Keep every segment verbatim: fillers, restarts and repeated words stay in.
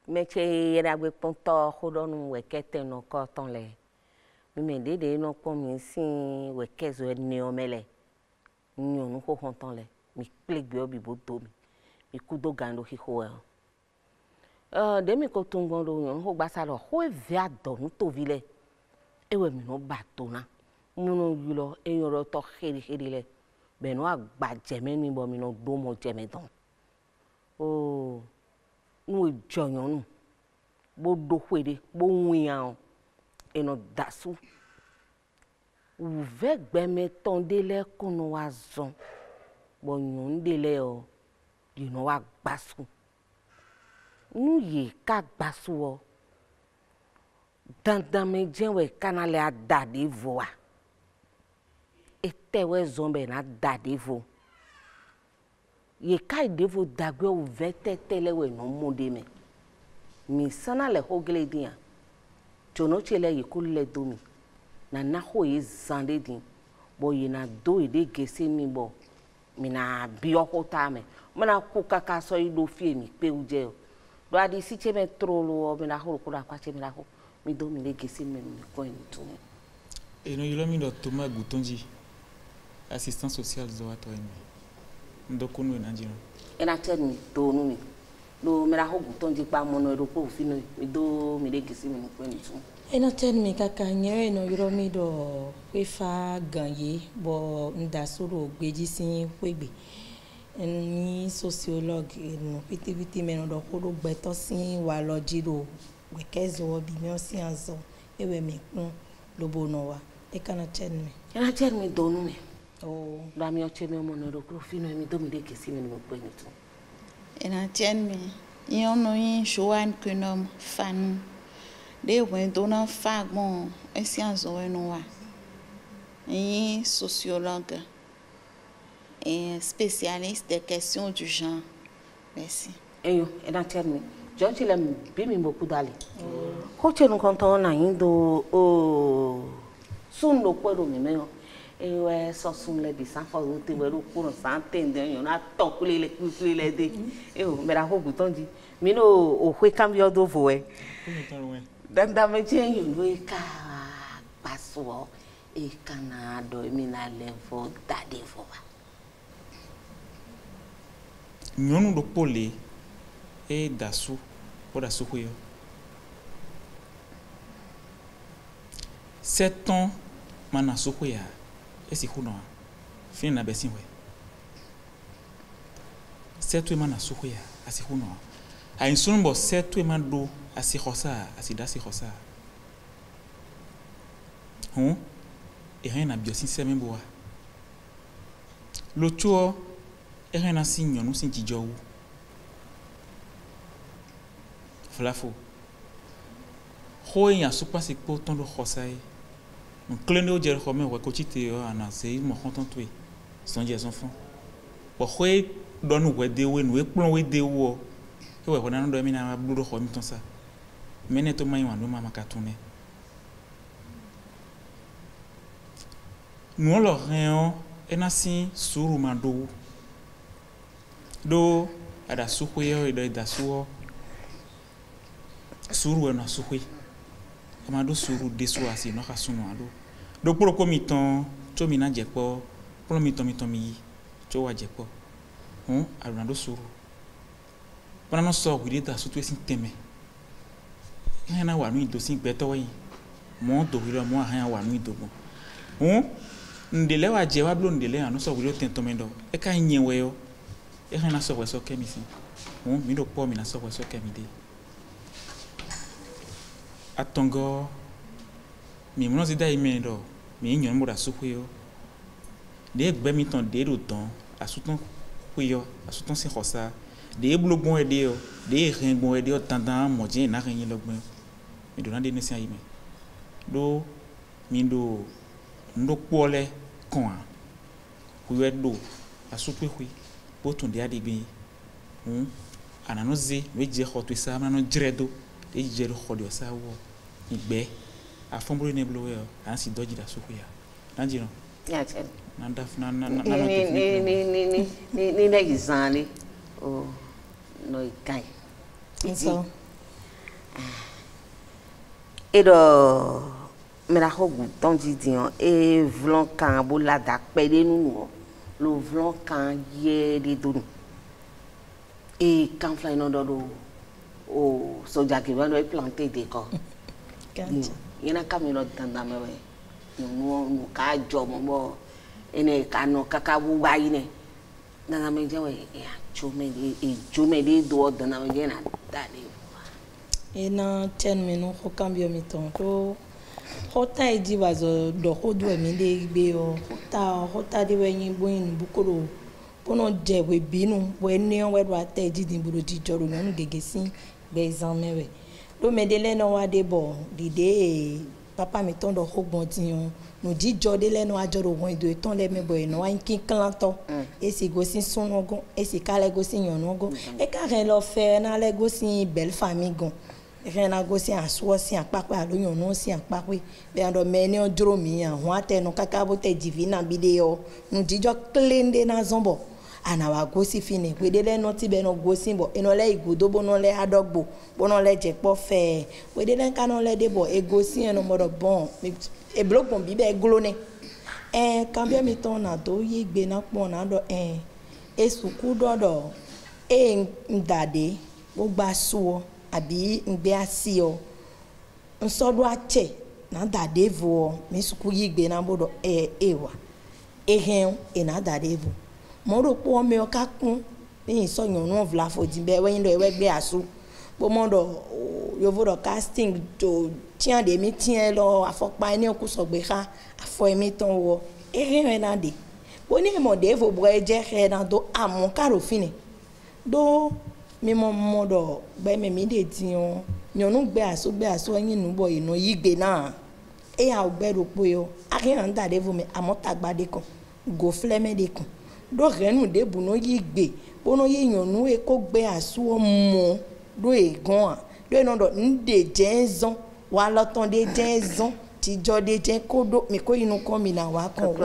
me che era gbe ponto hodonu wekete no koton le mi me dede no po mi sin wekezo ni omele nyo no ho honton le mi plegbe obi bodo mi mi kudo gando hi ho e eh de mi ko tungbon do nyo ho gbasa lo ho evi ado no to vile ewe mi no batona mo no yulo eyan ro to khiri khiri le be no agbaje me ni bo mi no do mo je me don oh nu joyan nu bo do hwede bo wian eno dasu u vegbe me tondele kono wa zon bo nyun dele o you know wa gbasu nu ye ka gbasu o dandan me jenwe kanale adade voa etewe zombe na dade vo ye kai devo dagbe o vete telewe no monde me mi sana le hogle dia jono chele ye kulle domi na na ho ye zande din bo ye na do ide gese mi bo mi na bi okota me mana ku kaka so ido fie mi pe uje o do adi si che me trolo mi na ho ku da kwa che mi na ho mi do mi le gese mi mi ko en tu e no yilo mi do to ma gutonji assistant social zo ato en ndo kunu na jino ena chen mi to nu mi do mi na ho gutonji pa mo no ro po fi no mi do mi le gese mi ko en tu ena chen mi kaka nyere no yiro mi do we fa ganye bo nda soro gbeji sin wegbe ni sociologue no pitiviti me no do ko do gbeto sin wa lo jiro we kezo bi mi o si anzo ewe mi kun lobo no wa e kana chen mi ena chen mi do nu mi oh da mi o che me mo no ro ko fi no mi do mi le gese mi ko en tu ena chen mi yon no yin Joan Kunom fanu de wen dona fagmon e scienzo e no wa yin sociologue et spécialiste des questions du genre. Merci. Eyo, ena chen John chile bi mi boku dali. Ko che no konto na indo o sun lo kwero mi me eyo e so sun le di san fo te we ro kuro san tende yo na to kule le kule le de. Eyo, me ra ho gutonji. Mi no o hwe cambio do vo e. Dan da me chen yo lo e ka paso e kana do mi na level dade vo. Nyonu do pole e dasu o dasu huyo sept ans mana suhuya e si huno fin na besin we sept ans mana suhuya asi huno a insunbo sept ans mando asi khosa asi dasi khosa hon e rien na biosin sememboa lo tuo e rien na signo no sin jijowu flafo hoya supa se po ton do khosai on clone o jer khome wa kochite o ana se mo konton tue son je son fon bo hoye donu we de we nu e plon we de wo e we kona ndo mi na bludo khome ton sa mene to mai wan do mama katune nu lo rien ena si suru mando do ada suhuyo do da suo suru na suhui amado suru desu asi no khasunu ado do poro komiton to mi na jepo poro mi to mi to mi to wa jepo hon arunado suru para no so gide da su tu esin teme na wa nu ido sin gbeto yin mo do wi mo ahan wa nu ido gbon hon ndele wa je wa blo ndele anu so gide ten to me do e ka yin we yo e han na so we so kemi sin hon mi do po mi na so we so kemi de atongo mi mo zida ime do mi nyon mo da suhuyo de gbe mi ton de do ton asuton huyo asuton se khosa de blogbon e de o de rengbon e de o tandan mo je na ren logbon mi do na de nesi ayime do mi do ndo pole kon huyo do asutu hui boton de adigbe hm anano ze we je khoto sa na no jiredo de jero khodo sa wo igbe afombro ne blowe ansi doji da sukuya nanjino ya chen nanda na na na ni ni ni ni ni ni ni na izani o no ikai so et do me la ho ton di dion e vlon kan bo la dak pe de nou lo vlon kan ye de do e kan fly no do o soja ki va no planter de ko yena kamelo tanda me we no no ka jo mo bo ene ka no kaka bu ba ine na me je we ya chume de e chume de do na me je na da de e na ten me no ko cambio mi ton to hota e di wazo do ho do mi de gbe o hota hota de we yin boyin bukoro bono je we binu we ni on we do ate di din buru di joro no gege sin be exam mewe do me de le no wa de bo di de papa mi ton do ho gbon ti on no di jo de le no ajoro won do ton le me boy no wa kin kan to e si go sin sun ogun e si kale go sin yon ogun e ka ren lo fe na le go sin belle famille gon ren na go sin aso sin apape aloyon no sin apape be ando me ni odro mi an won ate no kaka bo te divina bi de yo no di jo clean de na zombo ana wa go si fini we de le no ti be no go sin bo eno le igodo bo no le adogbo bo no le je po fe we de le kan no le de bo e go sin eno mo do bon e block bon bi be glone eh cambia mi ton na do yi gbe na pon na do eh e suku do do e ndade bo gba so abi ngbe asi o nso do ache na dade vo mi suku yi gbe na bo do eh ewa e hen e na dade vo mo ro po mi o ka kun ni so yan no vla fo di be we yin do e we gbe asu bo mo do yo vo do casting to tian de mi tian lo afopa ni oku so gbe ka afo mi ton wo e hen na de bo ni mo de vo bro e je he na do amon karo fini do mi mo mo do gbe me mi de ti on yonu gbe asu gbe asu yin nu bo ino yi gbe na e a gbe ro po yo a ri an da de vo mi amotagba de kan go fleme de kan do renu de bu no yi gbe bo no yi yonu e ko gbe asu o mo do e gan do no do nde jenzon wa lo ton de jenzon ti jo de jen kodo mi ko inu ko mi na wa kan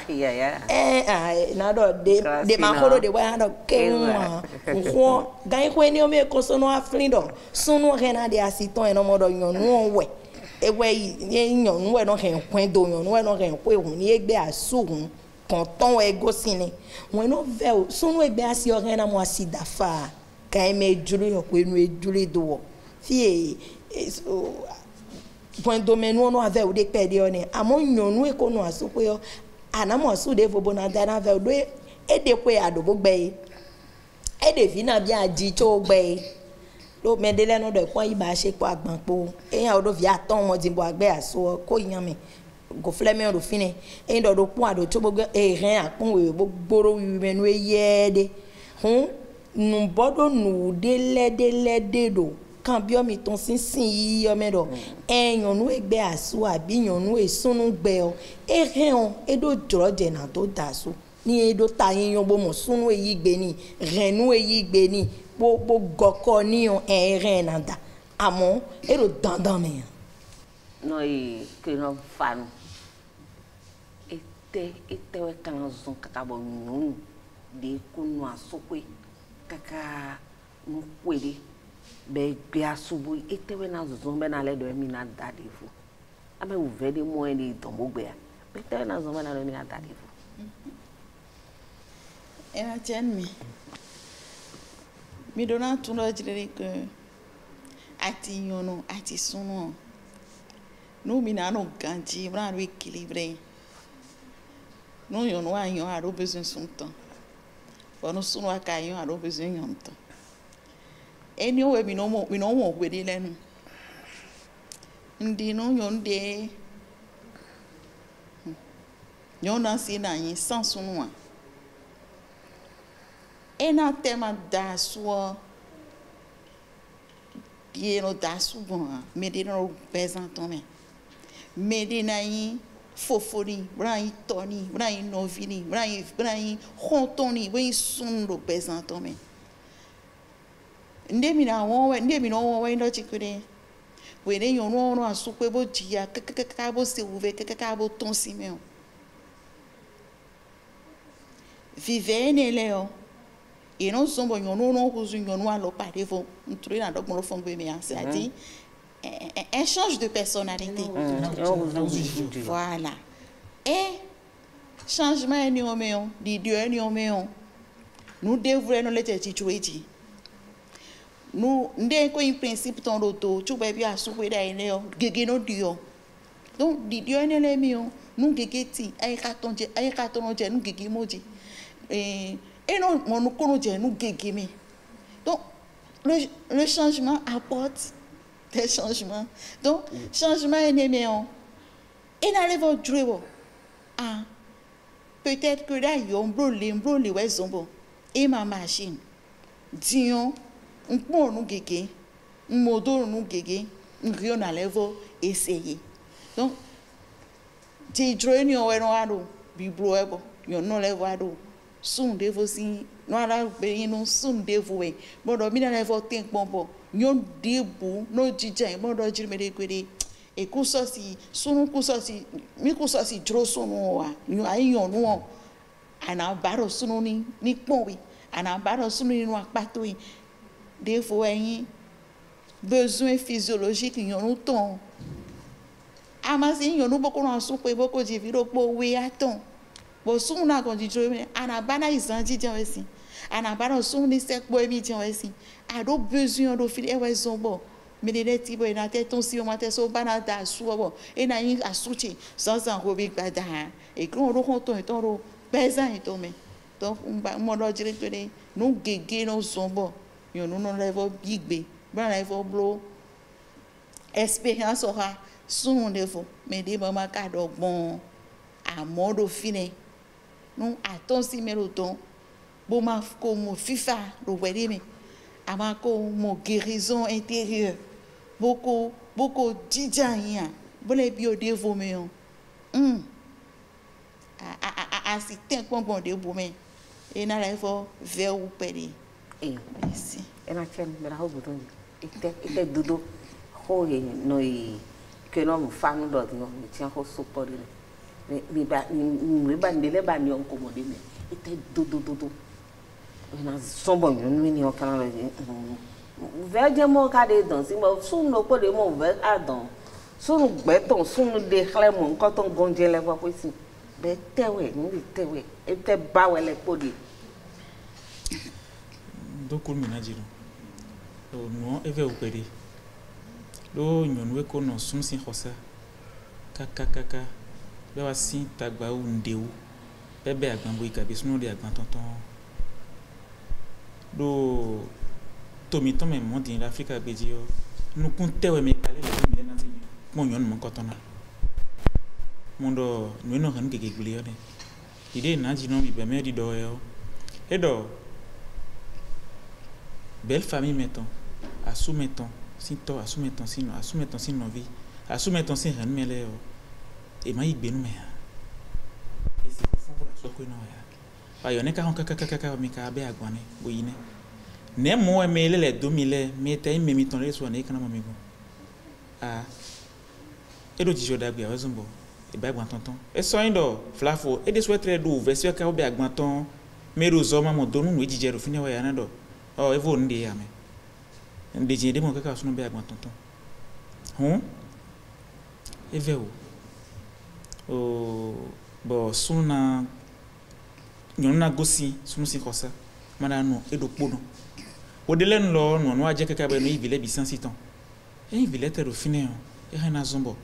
eh ah na do de de ma kodo de wa do ke wa ko gan ko ni o me ko so no aflin do sunu rena de asiton eno mo do yonu we e we yi yonu we no hen kwen do yonu we no hen ko ehun ni egbe asu kan ton we go sini won no ve sunu egbe asi o rena mo asida fa kan me juru yo ko enu ejure do fi e so point domaine no ave o de pede o ni amo nyonu e ko no aso pe o anamo aso de fo bona da na ve do e de pe adobo gbe e de fi na bi aji cho gbe do me de le no do pon iba se po agbon po eyan o do fi aton mo dimbo agbe aso ko yan mi go fleme o do fini e do do pon ado cho gbogbo e ren apon we gboro wi menu e yede hun nu bodo nu de le de le de do kan bi o mi ton sinsin yi o me do e yonu egbe asu abi yonu e sunu gbe o e ren e do joro je na to dasu ni e do ta yin yon bo mo sunu e yi gbe ni renu e yi gbe ni bo bo goko ni on e ren na da amo e do dandan me no e que no fanu ete ete we kan zon kaka bo nyonu de kunu asokwe kaka no kwede be gbe asubu etewe na zon be na le do mi na dadefu ame u vede mo eni dombo gbe be tewe na zon be na do mi na dadefu ena chen mi mi do na tun lo jire ke ati yono ati sunu no mi na no ganji bra ro équilibré no yono wa yon a ro besoin son temps no sunu aka yon a ro besoin yon temps eni o we mi no mo mi no mo we de lenu ndi no yon de yon na si na yin sans sunu a ena tema da so die no da so bon me de no pesanton me me de na yin fofori bra yin toni bra yin novini bra yin bra yin hontoni we sun do pesanton me ndemi na won we ndemi no won we ndo chikure we ne yon no no asukwe bo jia kakaka bo se uve kakaka bo ton si me o vive ne leo e non sombo yon no no kuzu yon no alo pare vo nturi na dogbon fo gbe me ase ati elle change de personnalité. Voilà. Et changement est néoméon, dit Dieu est néoméon. Nous devons nous laisser titouer. Nous devons un principe ton auto, tu peux bien souper d'ailleurs, gégé nos dieux. Donc, dit Dieu est néoméon, nous gégé ti, aïe carton, aïe carton, nous gégé modi. Et non, nous connaissons, nous gégé mais. Donc, le, le changement apporte des changements. Donc, changement est néoméon. Et n'allez pas jouer. Ah, peut-être que là, il y a un problème, un problème, ouais, zombo. Et ma machine, disons, un peu nous gégé, un modèle nous gégé, un rien à l'évo essayer. Donc, tu joues ni on est noir, biblo ebo, yon non les voir do, soon devosi, noir la béni non soon dévoué. Bon, donc, mina l'évo think bon bon, yon debout, no djidja, bon donc je me découde. Et cousa si, soon cousa si, mi cousa si joues son wa, yon a yon non. Ana baro sunu ni ni kpɔnwi ana baro sunu ni no akpatowi des fois yin besoin physiologique yonu ton amasi yonu boko no supe boko jiviro po we aton bo sunu na kon dijo me ana bana izanji jan wesi ana baro sunu ni sek bo mi jan wesi a do besoin do fili e we zombo me de ti bo na te ton si o ma te so bana da su bo e na yin asuti sans sans ko bi gbada e kron ro kon ton ton ro pesa então me donc um modo direito de não gege no zombo eu não não levo big be bra levo blo experience ora sun levo me de mama cado bon a modo fine não aton si meloton bo ma como fifa do wedime ama como guérison intérieure beaucoup beaucoup didjaia bole bio devo me hum a si tem com bom de bom e na levo ver o peri e sim e na chen me la ho button e te e te dudo ho ye no i que no mo fan do no mi tian ho support ni mi ba ni ba ndele ba ni on komode me e te dudo dudo na sombo ni ni o kana le ve je mo ka de don si mo sun no po de mo ve adon sunu gbeton sunu de khle mo nkan ton gonje le wa ko si be tewe ni tewe e te bawe le podi do ko mi na jiro o no eve o pedi do nyonwe ko no sum sin khosa kaka kaka be wa sin tagba u ndewu bebe agban bo ikabe sunu de agban tonton do tomi ton me mo din l'Afrique beji yo nu kun tewe me pale le mi na ti mo nyon mo kotona mondo nueno han ke gulio ne ide na jino bi be me di do yo e do belle famille mettons assumettons sinto assumettons sino assumettons sino vi assumettons sin han mele yo e mai benu me e si fon la so ko no ya pa yo ne ka hon kaka kaka mi ka be agbane boyine ne mo e mele le deux mille me te me mi ton le so ne kana mo mi go ah e do jijo da gbe awezumbo e ba gban tonton e so indo flafo e de so tre do version ka obi agban ton mero zo ma mo donu we jije ro fini wa ya na do o e vo ndi ya me ndi je de mo ka so no be agban tonton hon e ve o o bo suna nyona gosi sunu si kosa mana no e do pono o de len lo no no aje ka ba no ibile bi san siton e ibile te ro fini o e ha na zombo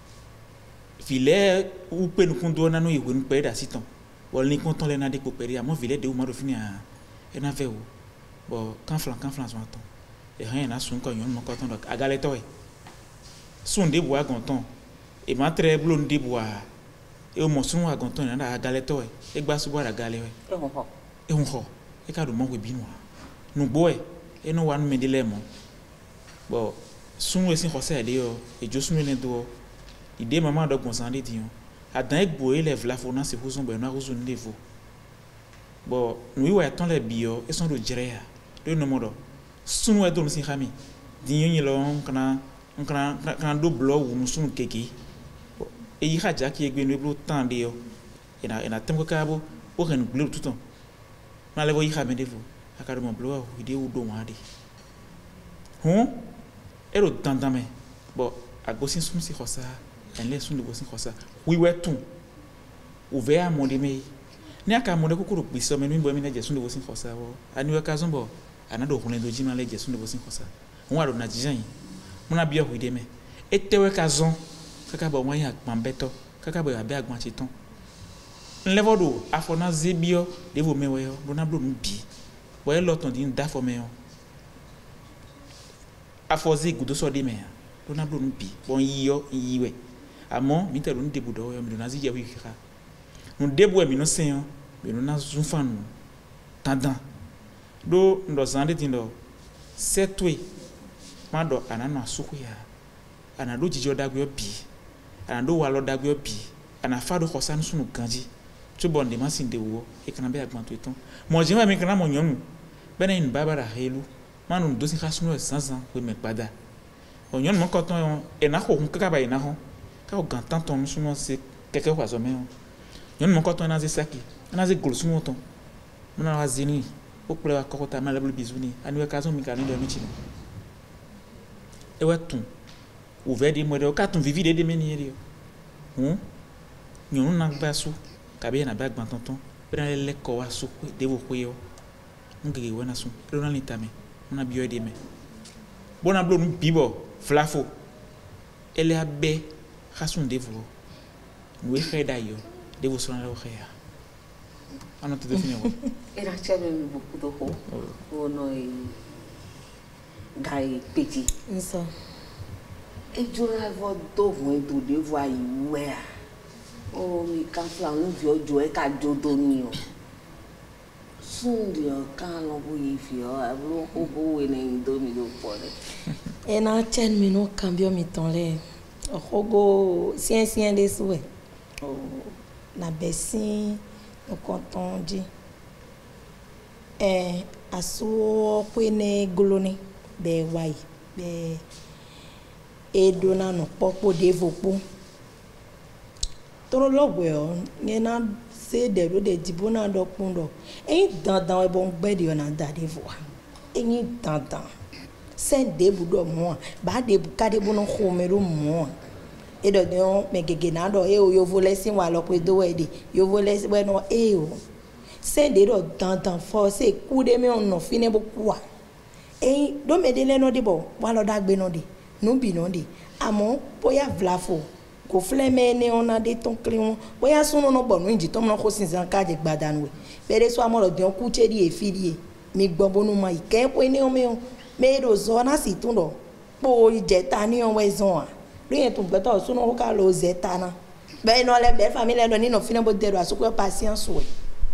vile ou pe nous condona no iwe npe da siton wol ni konton le na de koperi amo vile de ou ma do fini a e na ve o bo kan flan kan flan so aton e han na sun ko yon mo ko ton do agale to e sun de bois gonton e ma tre blo de bois e o mo sun wa gonton na agale to e e gba su bois agale we e ho ho e ho ho e ka do mo we binu no boy e no wan me de le mo bo sun we sin khose de yo e jo sun le do ide mama do gonzande dion adan egbo eleve la fona se huzon be na huzon levo bo nui wa ton le bio e son do jerea do no modo sunu e do no sin khami dion yi lo kana kana kana do blo wu sunu keke e yi haja ki egbe no blo tan de yo e na e na tem ko kabo o ren blo tout temps na levo yi khame devo akado mo blo ide u do wa de hon e ro dandame bon a gosin sum si xosa en les sun de gosin xosa oui ouais tout ouvert à mon demi ni aka mo de kokoro biso me mi bo mi na je sun de gosin xosa wo ani we ka zon bo ana do hunen do jima le je sun de gosin xosa won aro na jijan yi mo na bi o hu de me etewe ka zon kaka bo wan ya agban beto kaka bo abi agban chiton nlevo do afona zebio de vo mewe yo bo na blo nu bi bo e loton din da fo me yo afozi gudo so de me bo na blo nu bi bon yiyo yiwe amo mi te lo nu debu do yo mi na zi je wi kira nu debu e mi no sen yo be no na zunfanu tandan do ndo zande tindo setwe ma do anana suku ya ana do jijo dagwe bi ana do walo dagwe bi ana fa do khosan sunu ganji tu bonde ma sinde wo e kana be agbanto eton mo jema mi kana mo nyonu bena in babara helu manu do sin khasunu sansan we me pada o nyonu mo koton e na ko hun kaka ba ina ho ka o gantan ton sunu se keke kwa zo me ho nyonu mo koton na ze saki na ze gol sunu ton mo na wazini o ple wa kokota ma leblu bizuni ani we kazo mi kana do mi chini e wetun ouvert de modo ka tun vivi de menieri hum nyonu na basu ka be na bag bantonton pren le ko wa su de wo koyo ngege wona su do na litame na biyo de me bona blo nu bibo flafo ele abe khasun de vo we kheda yo de vo sona la khaya ana te definir era chebe mi beaucoup de ho o no gai petit ça e jora vo do vo do de vo ayiwe o mi kan fla nu vi ojo e ka jodo ni o sun di o kan lo bo yi fi o abro o bo we na ndo mi do pore e na chen mi no cambio mi ton le o hogo sien sien de soué o na besin o content di eh aso kwene gloni be wai be e dona no popo de vopo toro logwe o ni na se de do de dibona do pundo e dandan e bon gbe de ona da de voa e ni dandan se de budo mo ba de buka de bono khomero mo e do de on me gege na do e o yo volesin wa lo pe do we de yo volesin we no e o se de do dandan fo se ku de me on no fine bo kwa e do me de le no de bo wa lo da gbe no de no bi no de amo boya vlafo ko fleme ne ona de ton client boya sunu no bonu nji to mo ko sinsan ka je gbadan we bere so amoro de ku che di e fidie mi gbo bonu ma ike po ni o me o me ro zo na si tun do po ijeta ni o we zon a ri tun gbe to sunu ka lo zeta na be no le be family no ni no fina bo de ro asuko patience we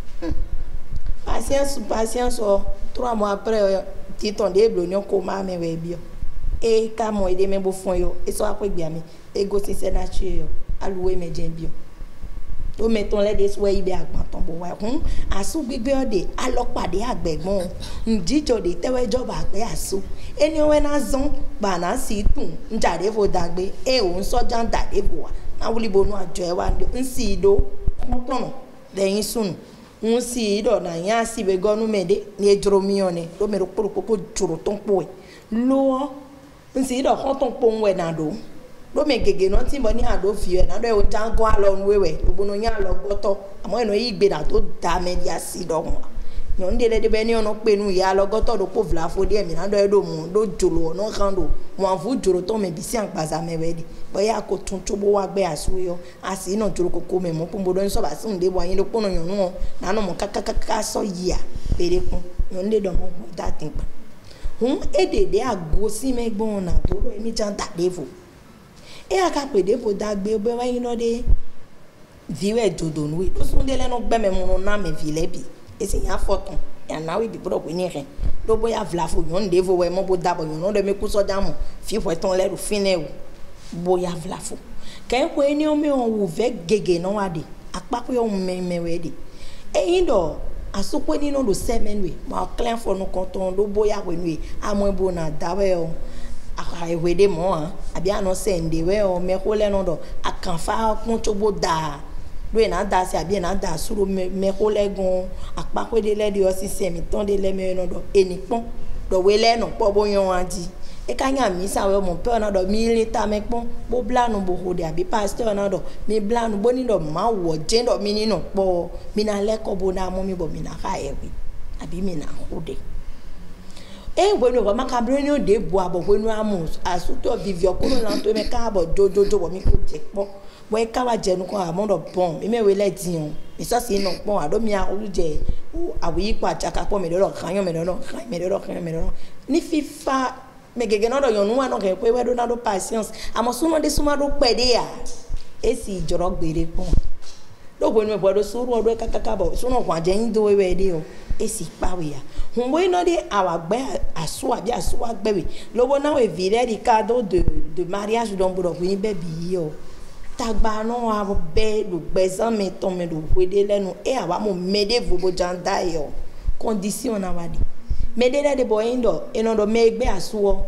patience patience o trois mois après ti ton de blo ni ko ma me we bio e ka mo ide me bo fun yo e so apo gbe mi e go sin se na chi yo aluwe me jen bio o meton le de so ibe agban ton bo wa hun asu gbigbe ode alopade agbegbon njijo de tewe joba pe asu eni o we na zon ba na si tun njade fo dagbe e o nso jan dade bo wa na wuli bonu ajo e wa nsi do ton de yin sunu nsi do na yan si be gonu mede ni ejoro mi one do me ro poro joro ton po e lo nsi do kon ton po nwe na do do me gege no ti mo ni ado fi e na do e o jango alo nwewe ogbono yan lo goto amo eno igbe na to da me dia si do won nyo ndele de be ni ono pe nu ya lo goto do po vla fo de mi na do e do mu do jolo no kan do mo fu joro to me bi si an paza me we di boya ko tun to bo wa gbe asu yo asi no joro koko me mo pumbo do nso ba si nde bo yin do pono yon nu na no mo kakaka so ya pere kun nyo nde do mo da tin pa hun edede agosi me gbon na to do emi jan da devo e aka pe devo da gbe be wa yin no de viwe jodo nu o sun de le no gbe me mo na me vile bi e se yan foton ya na we bi bro ko ni re do boya vla fo yon devo we mo bo da bo yon no de me ku so jamu fi fo ton le ru fine o boya vla fo ke ko eni o me o wo ve gege no wa de apapo yo me me we de e yin do asukwe ni no do semen we ma clean for no konton do boya we nu amo bo na dawe o aka ewe de mo an abi ano sende we o me ko le no do akanfa kun to bo da do na da si abi na da suru me me ko le gun apapo de le de o si se mi ton de le me no do eni pon do we le no po bo yan adi e ka nya mi sa we mo pe na do mi le ta me pon bo blanu bo ho de abi pastor na do mi blanu bo ni do ma wo je do mi ni no po mi na le ko bo na mo mi bo mi na ka e wi abi mi na ho de e bueno ba makabre ni o de bo abo bueno amu asuto vivio ko na to me ka abo jojojo bo mi ko je po bo e ka wa je nu ko amondo pon mi me we le ti on mi so si no pon ado mi a olu je awi ko ajaka po me do kan yo me do kan me do kan me do ni fifa me gege no do yo nu wa no ke pe we do na do patience amo sumo de sumo do pede ya e si joro gbere pon do bo me bo do suru do ka ka bo suno kwa je ndo we we de o e si pa we ya hun bo ino de awa gbe asu abi asu wa gbe we lobo na we vire di cadeau de de mariage don bo do ni bebi yo tagba no wa be do gbezan me ton me do wede lenu e awa mo mede vobo janda yo condition na wa di mede le de boy ndo eno do me gbe asu o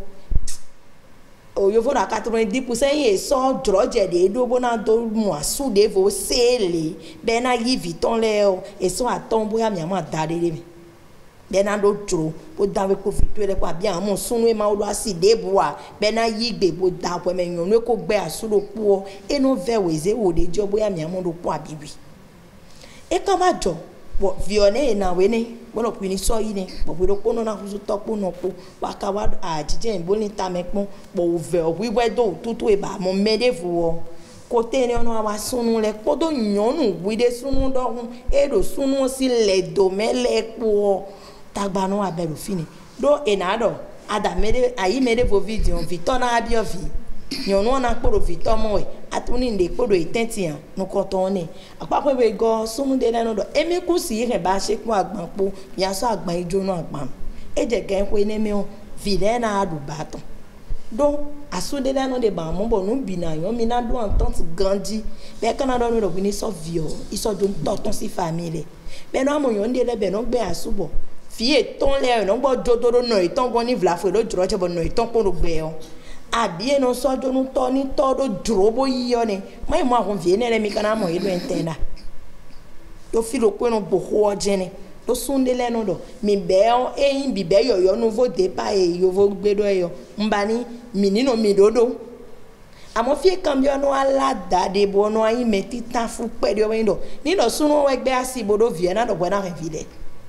o yo fora quatre-vingt-dix pour cent ye so droje de do bona do mo asu de vo sele be na yi viton le o e so aton boya mi ama dade le mi be na do tro o da we ko fitu le kwa bi àwọn sunu e ma o lo asi de boa be na yi gbe bo da po me yon ko gbe asu do po e no ve we ze wo de jo boya mi ama do po abibi e ka ma jo bo vione na we ni bono pini so yi ni bo we do pono na kuzu to pono po wa ka wa ajije nbo ni ta me pon bo ve o wi we do tutu e ba mo mede fu o ko te ni ono wa sunu le po do yonu wi de sunu do hun e do sunu si le do mele po tagba no abelu fini do e na do ada mede ayi mede vo video victor na abi ovi yonu na kporo victor mo we atuni nde kporo itenti an no ko to ni apapo we go sunu de lenu do emi ku si re ba se ku agban po ya so agban ijo no agban e je gen ko ne mi o vile na adu baton do asu de lenu de ba mo bo nu bi na yon mi na do entente grandi be kana do no do ni so vio iso do toton si famille be no mo yon de le be no gbe asu bo fie ton le no gbo jodoro no iton go ni vla fo lo juro che bo no iton ko ro gbe o abi no so do nu to ni to do drobo yo ni mai mo akon vie ne le mi kana mo ido entena do filo ko no bo ho jene do sunde le no do mi be o e yin bi be yo yo no vo de pa e yo vo gbe do yo mbani mi ni no mi dodo amo fie cambio no ala da de bo no ayi meti ta fu pe de o windo ni do sunu we gbe asibo do vie na do bo na revide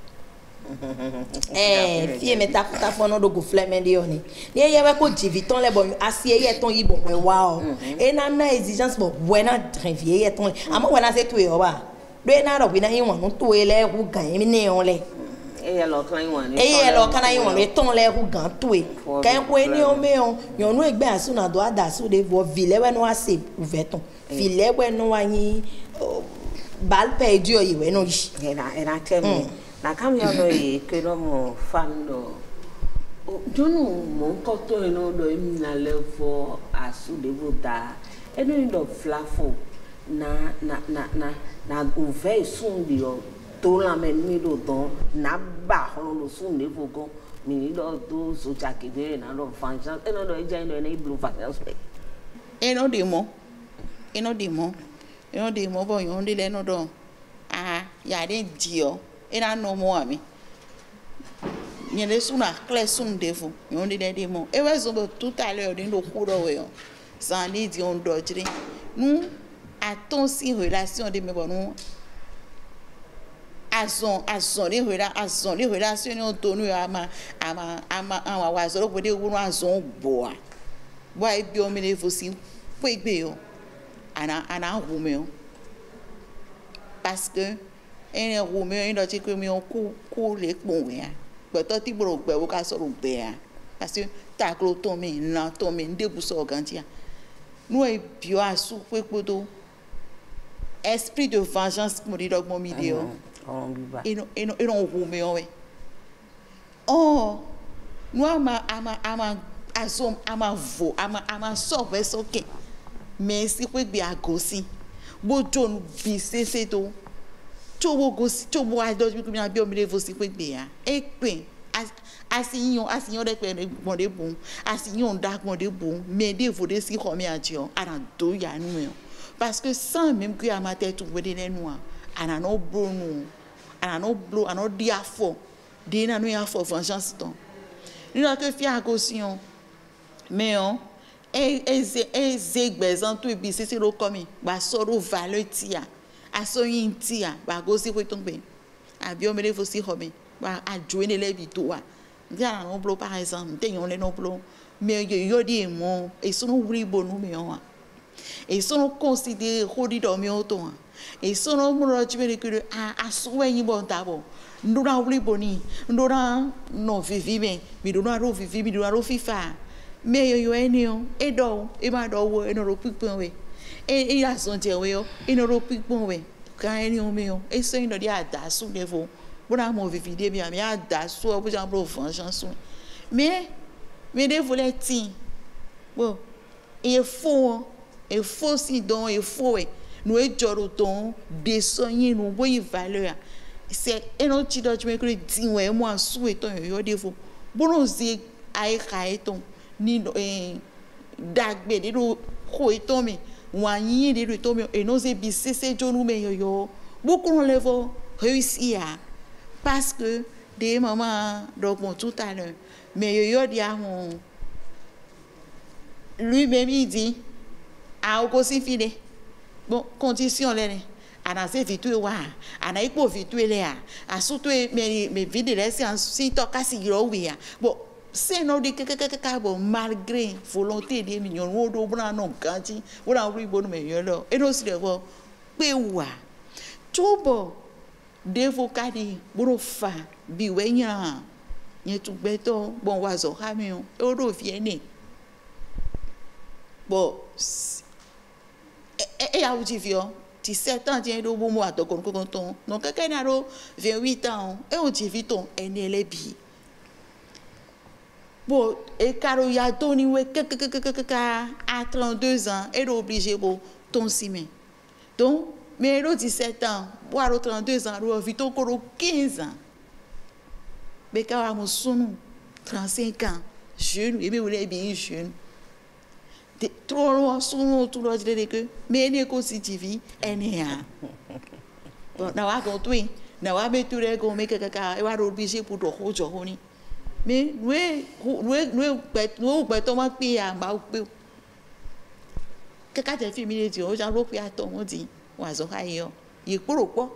eh fie meta ta fo no do go fleme de oni ni ye we ko jiviton le bon asie ye ton yi bon we wa o e na na exigence bo buena revie ye ton amo wona se tu e o ba do e na ro bi na yin won to e le ku gan mi ni on le e ye lo kan yin won ni e ye lo kan yin won le ton le ku gan to e kan ko ni o me on yon no egbe asu na do ada su de vo vile we no ase ouverton vile we no wa yin bal perdu o yi we no yi era era temi na kam yo no e ke no mo fan no jonu mo ko to e no do emi na level asu de vota e no ndo flafo na na na na na uve sun di o to la me mi do don na ba ho lo sun de vogo mi do do so jakide na do function e no do e ja no e blue function spec e no de mo e no de mo e no de mo bo yon de le no do ah ya de dio e na no mo ami nyele suna clé sun defu yon de de mo e we zo tout à l'heure de do kuro we ça ni di on do jiri nous attends si relation de me bon nous azon azon les rela azon les relations on tonu ama ama ama ama wa zo ko de wuru azon boa boa e bi o mi le fo si fo igbe yo ana ana hu me o parce que en hu me en do ti ko mi o ku ku le pon we a gbe to ti bro gbe wo ka so ro gbe a parce que ta klo to mi na to mi nde bu so gan ti a nu e bi o asu pe podo esprit de vengeance mo di dog mo mi de o e no e no e no hu me o we oh nu ama ama ama azom ama vo ama ama so ve so ke mais si pe gbe agosi bo jon bi se se to to wo go si to wo ado bi mi abi o mi le vo si pe gbe ya e pe asiyan asiyan de pe gbon de bun asiyan da gbon de bun me de vo de si ko mi ajo ara do ya nu me parce que sans même que à ma tête vous de les noirs ana no bro no ana no blo ana dia fo de na no ya fo vengeance ton ni na que fia agosion mais on et et et zegbezan tout bi c'est c'est comme ba soro valeur tia aso yin tia ba go si ko tombe abi o me fo si hobe ba ajo ni le bi to wa dia na no par exemple te yon le no blo mais yo di mo e so no wuri bonu me on e so no considérer hodi do mi o to e so no mo ro chibe que a aso yin bon tabo ndura wuri boni ndura no vivi me mi do no ro vivi mi do ro fifa mais yo yo enio e do e ma do wo e no ro pipon we e e la son je we yo e no ro pipon we kan enio me yo e so yin do dia da su level bona mo vivi de mi a da su o bu jan pro fan chanson mais mais de voler ti bon e fo e fo si don e fo we no e joro ton de sonyin no bo yi valeur c'est e no ti do me ko ti we mo asu e ton yo de fo bono zi ai kai ton ni eh dagbe de do ko e ton mi wa yin de do ton mi e no se bi se se jonu me yo yo beaucoup on le vo réussir parce que des mamans donc bon tout à l'heure mais yo yo dia mon lui-même il dit a o si fide bon condition là ana se vitu wa ana ipo vitu le a asuto me me vide le si si to kasi ro wi a bon c'est non de que bon malgré volonté des millions wo do bra no kanti wo la ri bonu me yo lo e no si de wo pe wa tubo de vocadi bro fa bi wenya nye tu beto bon wa zo ha mi o e do fi ni bon e ya uji vio ti sept ans tien do bo mo atoko ko ton non keke na ro vingt-huit ans e o ti viton eni le bi bon e karo ya toni we à trente-deux ans e do obligé bo ton simen donc mais ro dix-sept ans bo ro trente-deux ans ro viton ko quinze ans be ka wa mo sunu trente-cinq ans jeune e be wo le bi jeune trop loin sunu tout lo dire que mais ne ko si tv ene a bon na wa go twin na wa be tu re go me ka ka e wa ro obligé pour do ho jo ho ni mais we we we bet no bet to ma pe a ba pe kaka je fi mi le ti o ja ro pe a to mo di wa zo ha yo yi poro po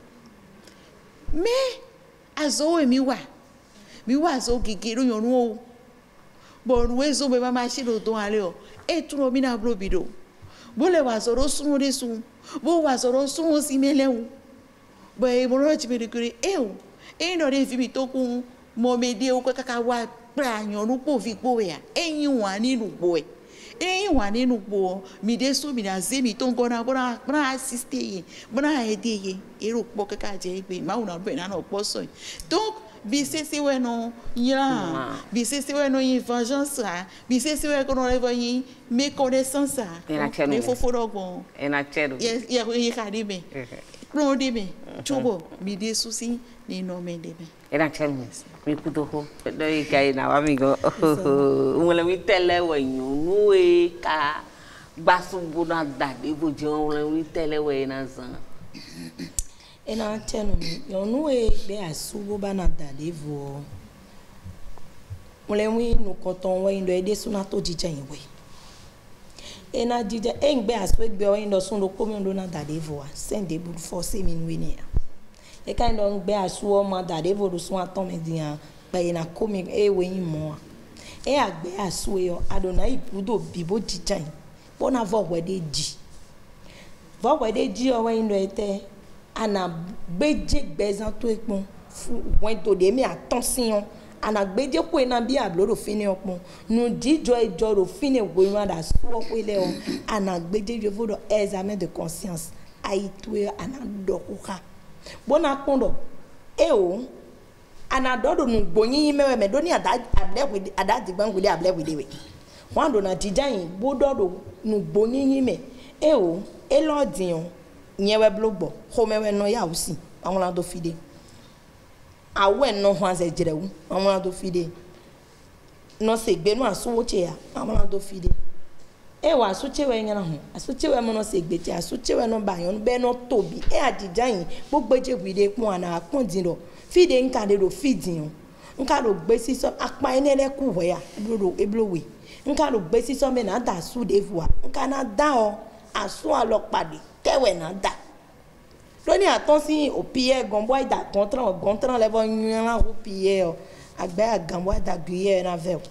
mais azo e mi wa mi wa zo gigi ro yon o bon we zo be ma ma shi lo don ale o e tu no mi na blo bido bo le wa zo ro sun de sun bo wa zo ro sun si mele o bo e mo ro ti me de kure e o e no de fi mi to kun mo me de o kaka wa pra yan lu po fi po ya eyin wa ni lu po e eyin wa ni lu po mi de so mi na ze mi to ngo na bo na bo na assist ye bo na e de ye e ro po kaka je pe ma una be na no po so donc bi se se we no ya bi se se we no yin vengeance a bi se se we ko no le yin méconnaissance a il faut faut bon e na chero ye ye ye ka di me pro di me chubo mi de susi ni no me de me era chero mi kuto ho do e kai na wa mi go wala mi tele we nu e ka basu bu na da de bo je wala mi tele we na san ena tenu yo nu e be asubo bana dalevo mole wi nu koton we ndo ede suna to jija yin we ena jija en gbe aso gbe o ndo sun lo komi ndo na dalevo a send e bu force mi nu ni e ka ndo gbe aso o ma dalevo do sun aton me dian pe na komi e we yin mo e agbe aso yo adona ibudo bibo jija yin bona vo we de ji vo we de ji o we ndo ete ana beje gbezan to epon fu wen to de mi attention ana beje ko ina bi abloro fini opon nu dijo ejo ro fini wo ran da so ko ile o ana beje je vodo examen de conscience aitwe ana dokuka bona pondo e o ana dodo nu gboyin mewe me do ni ada able with ada digban with able with we wan do na dijayin bo dodo nu gboyin me e o e lo din nyewe blogbo homewe no ya usi awon do fide awe no ho anze jirewu awon do fide no se gbe no asowo che ya awon do fide e wa asuchewe nyana ho asuchewe mo no se gbe ti asuchewe no ba yon be no tobi e adijan gbogbo je gwide pon ana pon din ro fide nka de ro fidin nka do gbesi so akpa ene le ku we ya eblo eblo we nka do gbesi so me na da su de fu a nka na da o asun alopade tewe na da lóní àtọ́sí òpìyẹ gànbọ́ ìdá gàntran gàntran lẹ́bọ̀ yíyan òpìyẹ ọ àgbẹ̀ àgànbọ́ àdàgbìyẹ náà fẹ́ o.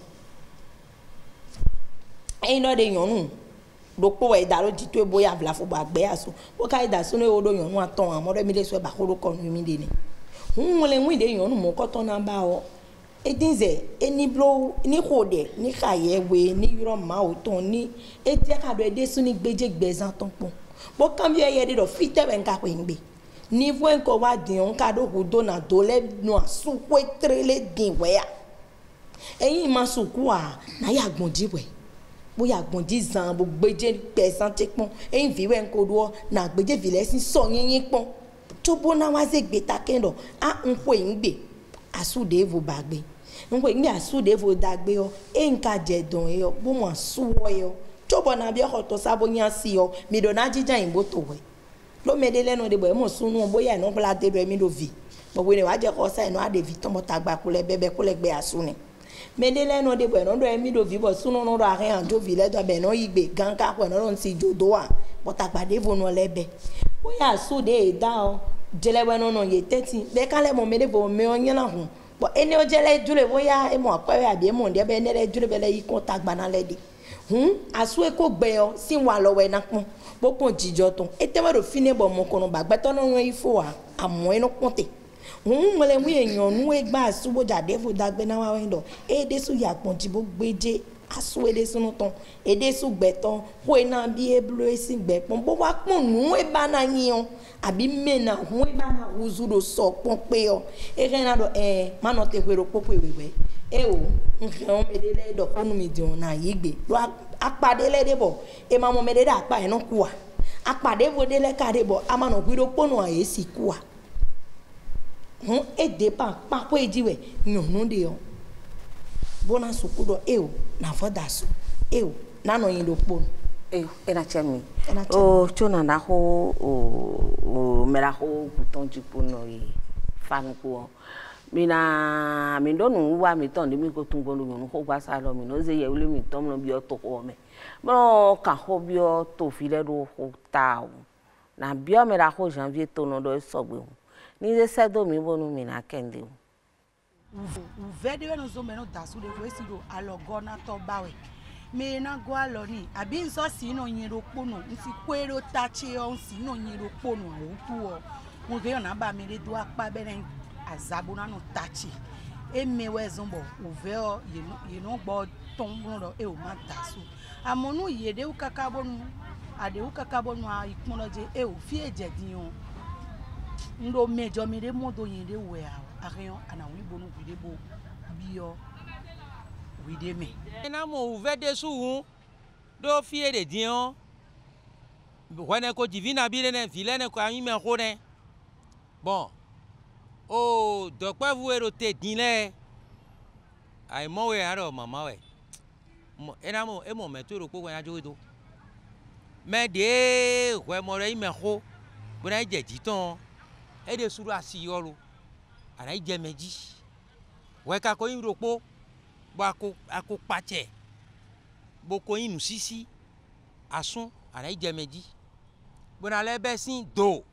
ẹyin náà de yànnú lópò ìdá ló di tó bóyá àbìlà fún àgbẹ̀ àṣọ ó ká ìdá sínú ìwòdó yànnú àtọ̀ àmọ́dé mi lè sọ ẹ̀bà kóró kọ́nu mi dé ni. ń wọlé ń wíde yànnú mọ́ kọ́tọ́ náà bá ọ. edinze eniblo ní kòdè ní kàyẹ̀wé ní yọrọ máa ò tán ní etí ẹ̀kadọ̀ ẹ̀dẹ́ sún ní gbẹ́jẹ́ gbẹ̀zán tán pọ̀. Bo cambio ye de do fite ben ka kwengbe niveau enko wa din on ka do hudo na do le no asu kwe trele din we ya eyin ma suku a na ya gbonji we bo ya gbonji zan bo gbeje pesan te pon eyin vi we enko do na gbeje vi le sin so yin yin pon to bo na wa ze gbe ta kendo a nko ngbe asu de vo bagbe nko ngbe asu de vo dagbe o e nka je don e o bo mo asu wo e o chobo na bia hoto sabo nyasi yo mi do na jija imbo to we lo medele no de bo mo sunu boya no bla de do mi do vi bo we ne wa je ko sa no ade vi tomo tagba kule bebe kule gbe asuni medele no de bo no do mi do vi bo sunu no do are an do vi le do be no igbe gan ka ko no ron si jodo wa bo tagba de vo no lebe boya asu de da o jele we no no ye thirty be kale mo mede bo me onyan na hun bo eni o jele jule boya e mo apawe abi e mo de be ne le jule be le yi ko tagba na le de hun asu eko gbe o si wa lowe na pon bo pon jijo ton e te wa do fine bo mo kono bagbe to no ran ifo wa amo eno ponte hun mo le wi eyan nu e gba asu bo jade fo dagbe na wa wen do e de su ya pon ji bo gbeje asu e de sunu ton e de su gbe ton ho e na bi e blo e si gbe pon bo wa pon nu e ba na yin o abi mena hun e ba na uzu do so pon pe o e re na do eh ma no te kwero popo ewewe e o nkan me de le do konu mi di ona yigbe lo apade le de bo e ma mo me de apa e no kuwa apade vo de le ka de bo ama no kwiro ponu a e si kuwa hun e de pa pa ko ejiwe nyonu de o bona sukudo e o na fodasu e o na no yin do ponu e ena chemi o chona na ho o mera ho kutonji ponu yi fanu ko mina mi ndo nu wa mi ton de mi ko tun bonu nu ko gba sa lo mi no ze ye ule mi tom no bi o to ko me mo ka ho bi o to fi le do ho ta o na bi o me ra ho janvier to no do so gbe ni ze se do mi bonu mi na kende o u vede no zo me no da su de ko esi do alogo na to bawe me na go alo ni abi nso si no yin ro pono nsi kwero tachi o nsi no yin ro pono o tu o mo ge na ba mi le do apa bere azabuna no tachi e mewe zombo uve o ye no gbo ton ro e o ma dasu amonu ye de ukakabonu ade ukakabonu a ikmonoje e o fi eje din o ndo mejo mi de modo yin de we a arion ana wi bonu wi de bo bio wi de me na mo uve de su hu do fi e de din o wene ko divina bi ne vilene ko ayin me ko ne bon oh donc pas vous éroter dîner ai mo we aro mama we ena mo e mo meto ro ko na jo do me de we mo re me ko bo na je ji ton e de suru asi yoro ara je meji we ka ko yin ro po bo ako ako pache bo ko yin sisi asun ara je meji bo na le be sin do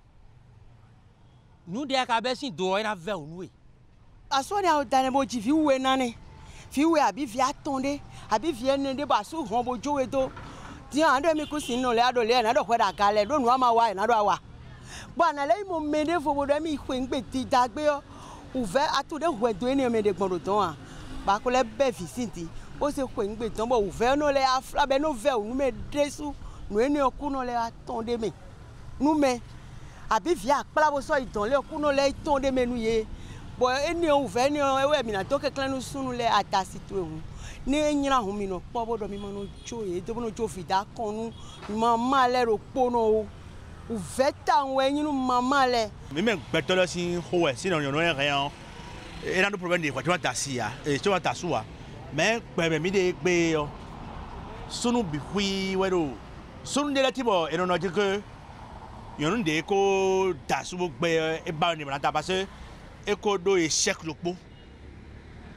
nu de aka be sin do ina ve onwe aso ni a dane mo ji fi we nane fi we abi fi atonde abi fi ene de ba so hon bojo we do ti an do mi ku sin no le ado le na do kweda kale do nu ama wa na do wa bo na le mo me de fo bodo mi pe ngbe ti dagbe o uve atude hwedo ene me de gboro ton a ba ko le be fi sin ti o se pe ngbe ton bo uve no le afla be no ve onu me desu nu ene oku no le atonde me nu me abi via akpala bo so idon le oku no le itonde menu ye bo eni o ve ni o ewe mi na to kekle nu sunu le atasi to ehun ni enyira hun mi no po bodo mi mo no jo ye to bo no jo fida konu mama le ro pono o uve ta won eyin nu mama le mi me gbeto lo sin ho we sin no no e ran e na do problem de kwa tasi ya e so wa tasu wa me pe mi de pe o sunu bi hui we do sunu de la tibo e no no je ke yon de ko dasu gbe e ba ni na ta parce e ko do e check lopo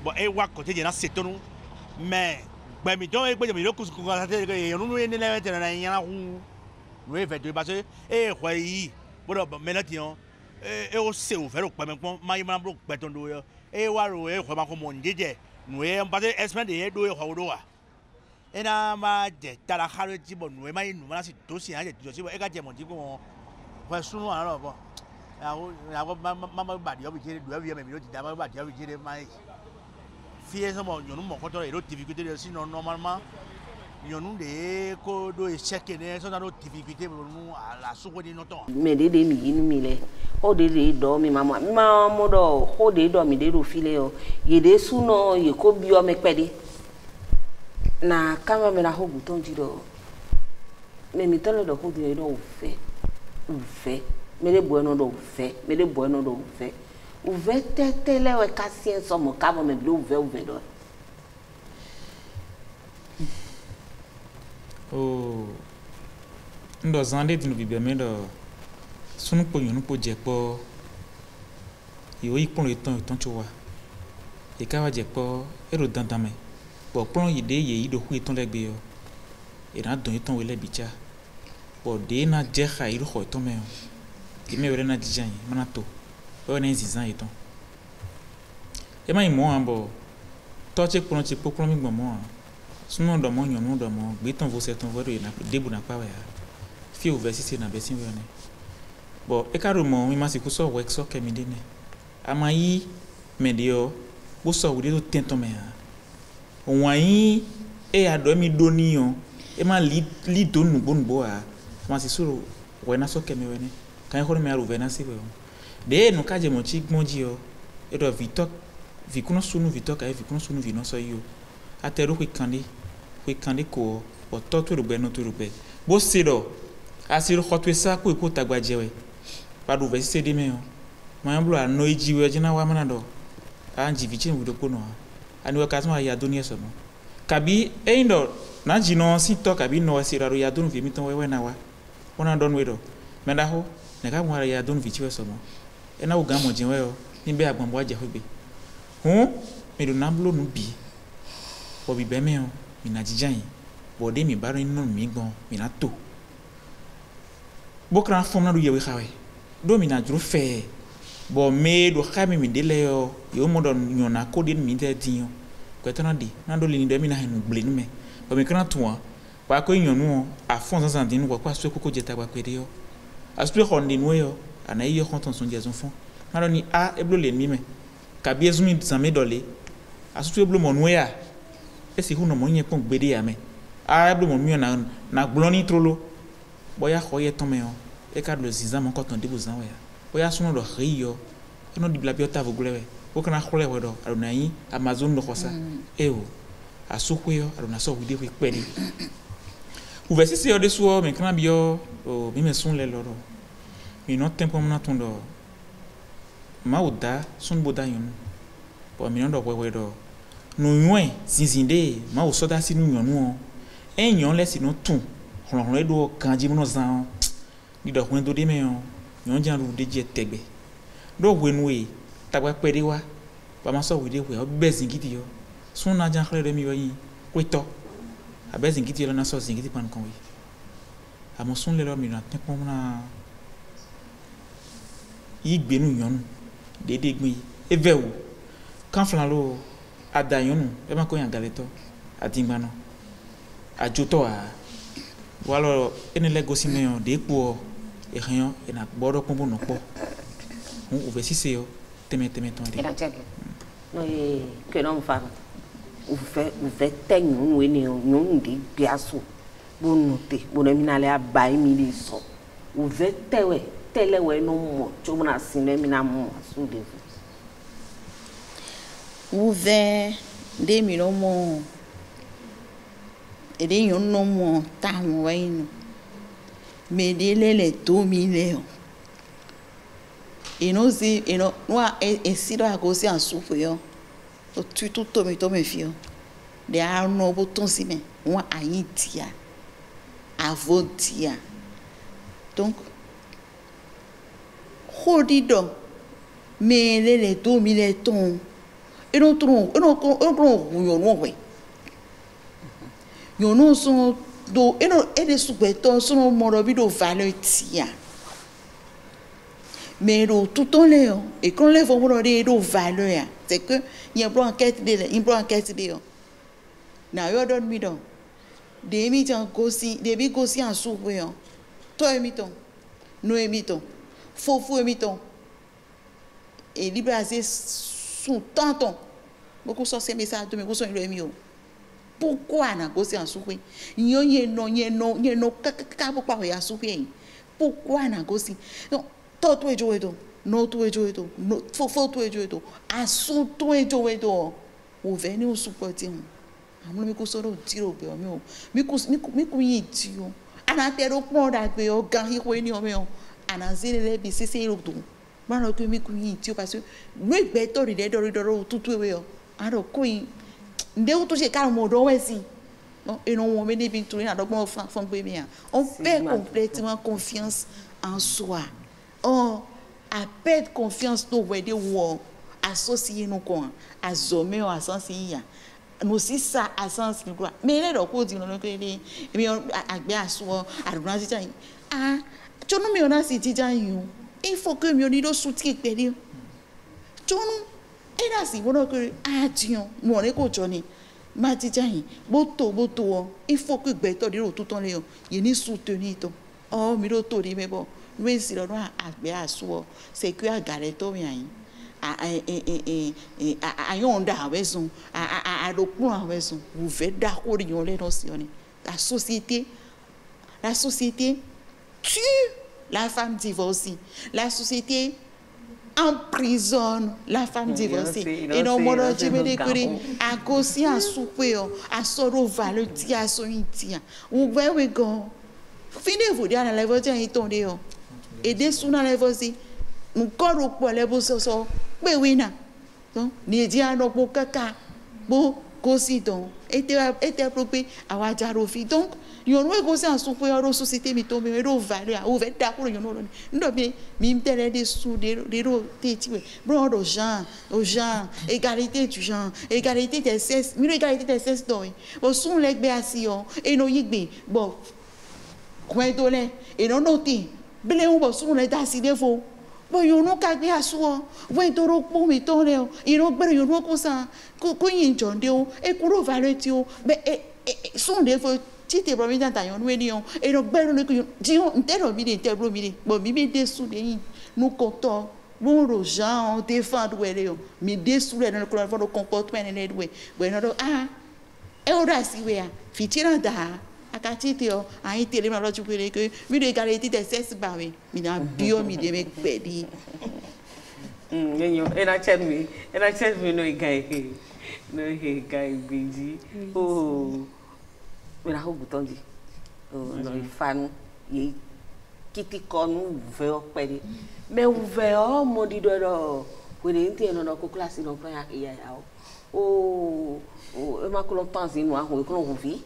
bon et wa côté de na c'est nous mais ben mi donc e gbe mi lo kusu kusu ate ke yo nu ni le te na yan hu we fait de parce e ko yi bo do me na ti on e e o se o fe ro pe me pon ma yi ma bro pe ton do yo e wa ro e ko ma ko mo njeje nu e en parce expect de do e ko do wa e na ma je tara ha ro ti bo nu e ma yi nu ma si to si an je jo si bo e ka je mo ti ko fa sunu an ro bo awo awo ma ma ba di o bi kere do e bi me mi lo ti da ma ba di o bi kere ma fier sama nyonu mo ko to e do difficulté de sinon normalement nyonu de ko do échec ne so na do difficulté nu ala suko ni noton me de de mi ni mi le o de de do mi mama ma mo do ho de do mi de do file o ye de su no ye ko bi o me pede na kama me na ho buton ti do me mi tole do ko de do o fe o fe me de bueno do o fe me de bueno do o fe ouvert tele we kasien somo kabo me blo ouvert ouvert do oh ndo zande dinu bibia me do sunu po yunu po je po yo yi pon le ton ton chowa e ka wa je po e ro dandan me po pon yi de ye yi do hu ton legbe yo e na don ton we le bicha po de na je kha yi ro ho ton me o ki me were na jijan yi mana to o na zizan yi ton e ma yi mo an bo to che pon che po pon mi gbo mo sunu do mo yan nu do mo gbe ton vo se ton vo re na debu na pa wa ya fi o versi na besin we ne bo e ka ro mo mi ma si ku so work so ke mi de ne amayi me de o bo so we de to ten ton me ha won yi e ado mi do ni o e ma li li do nu bo nu bo ha ma si suru we na so ke mi we ne kan ko me aro ve na si we o de no ka je mo chi gmonji o e do vitok vi kuno sunu vitok ai vi kuno sunu vi no so yi o atero ku kande ku kande ko o to to rugbe no to rugbe bo se do asiro khotwe sa ku ko tagba jewe pa do ve se de me o ma blo ano iji we jina wa mana do anji vi chin wudo ko no ani wa kasma ya dunia so no kabi e ndo na jino si to kabi no asira ro ya dunu vi mi ton we we na wa ona don we do me da ho ne ka mo ya dunu vi chi we so no e na wo ga mo jin we o ni be agbon bo aje ho gbe hun me do na blo nu bi bo bi be me o mi na jijan yi bo de mi baro inu mi gbon mi na to bo kran fom na do ye we khawe do mi na juru fe bo me do khami mi de le yo yo mo don nyona ko de mi de din yo ko tan di na do le ni de mi na hanu gble nu me bo mi kran to wa pa ko nyonu a fon san san din ko kwa so ko jeta kwa kwede yo aspire honde nu yo ana yo konton son dia enfants na do ni a eblo le mi me ka bi ezumi zame dole asutu eblo mo nu ya esi hu no mo yin pon gbede ya me a eblo mo mi na na gloni trolo boya khoye ton me o e ka do ziza mo ko ton de buzan ya boya sunu do khiyo no di blabio ta vuglewe o kana khole we do aruna yin amazon do khosa e o asukwe yo aruna so wide we peli u vesi se o de suo me kana bio o mi me sun le loro mi no tempo mo na ton do ma uda sun boda yun bo mi no do we do no yun zinzinde ma o soda si nu yun o enyon le si no tun ronron do kanji mo zan ni do hun do de me o yon jan ru de je tegbe do wenu e tagba pere wa ba ma so we de we o be zingiti yo sun na jan khre mi yo yin ko to abe zingiti yo na so zingiti pan kon wi amo sun le lo mi na tin pon na igbe nu yon dede gbin eve wo kan flan lo adayonu e ma ko yan galeto adingba no ajoto a walo ene legosi me on de po e han e na gboro pon bon no po on o vesi se yo teme teme ton de era cheke no ye que non fa o fe o fe tenho we ni nyon de biaso bonu te bonu mi na le abai mi le so o ve tewe tele we no mo chomo na sin mi na mo so de ouvert de mi no mo e de yon no mo ta mo wa inu me de le le to mi le o e no si e no no e e si do agosi an sufu yo o tu tu to mi to me fi o de a no boton si me won ayin tia avotia donc hodido me le le to mi le ton et non trop et non et non yo no we yo no so do et non et des soubeto so no mo bi do valeur tia mais do tout en léo et quand les vont de do valeur c'est que il y a une enquête de une enquête de na yo don mi don de mi tan gosi de bi gosi en souwe yo to emiton no emiton fofu emiton et libre assez sous tanton beaucoup so ces messages de me goso le mi o pourquoi na gosi en souwe yo ye no ye no ye no ka ka pourquoi ya souwe pourquoi na gosi non to to ejo edo no to ejo edo no fofu to ejo edo asu to ejo edo o veni o supporting amlo mi ko soro tiro pe o mi o mi ko mi ko yin ti o ana te ro pon da pe o gan hi ko ni o mi o ana zile le bi sese ro do ma lo ko mi ko yin ti o parce no igbe to ri de do ri do tutu ewe o aro ko yin nde o to se ka mo do we si non et non on me ne bi to na do gbon fon fon pe mi a on perd complètement confiance en soi on a perdre confiance no we de wo associé no ko a zome o asansi ya no si sa asans ni kwa me le do ko di no ko le mi agbe aso aduna ti jan ah chonu mi ona si ti jan yu il faut que mi oni do suti pele chonu e na si wono ko ah tion mo le ko joni ma ti jan boto boto o il faut que gbe to ro tout ton le o ye ni soutenir to oh mi do to ri me bo we si lo agbe aso c'est que agare to mi ayin ayonda raison à l'option raison vous faites d'accord yon les notions la société la société tue la femme divorcée la société emprisonne la femme divorcée et non moi je me découvre à cause à souper à soro valeur tia so intia ou where we go finez vous dire dans la voiture il tombe et des sous dans la voiture nous corps pour les beaux so pe wina donc ni dia no po kaka bo kosi donc était était approprié awa jaro fi donc yon we kosi en soupe ro société mi to me ro valeur o ve da ko yon no ndo bi mi tele de sous de de ro te ti we bro do gens au gens égalité du genre égalité des sexes mi égalité des sexes donc o sun legbe asio e no yigbe bo kwen to le e no noti bele o bo sun le da si de fo bo yo no ka gbe aso we to ro po mi to le o iro gbere yo no ko san ko ko yin jonde o e kuro valeur ti o be e sun de fo ti te bro mi dan ta yo no eni o e ro gbere no ko ti o nte ro mi de te bro mi de bo mi be de su de yin no ko to bon ro jan on défendre we le o mi de su le no ko fo do comportement ne we we no do ah e o da si we a fi ti na da akatite o ayin tele ma lo ju pere ke mi de égalité des sexes ba we mi na bio mi de me pedi mm yenyo ena chat mi ena chat mi no igai no he gai biji oh mira ho butonji oh no ifanu ye kiti konu ve o pedi me ve o modi do do we de nti no no ko class no pa ya ya o o e ma ko lo tanzi no aho ko no vi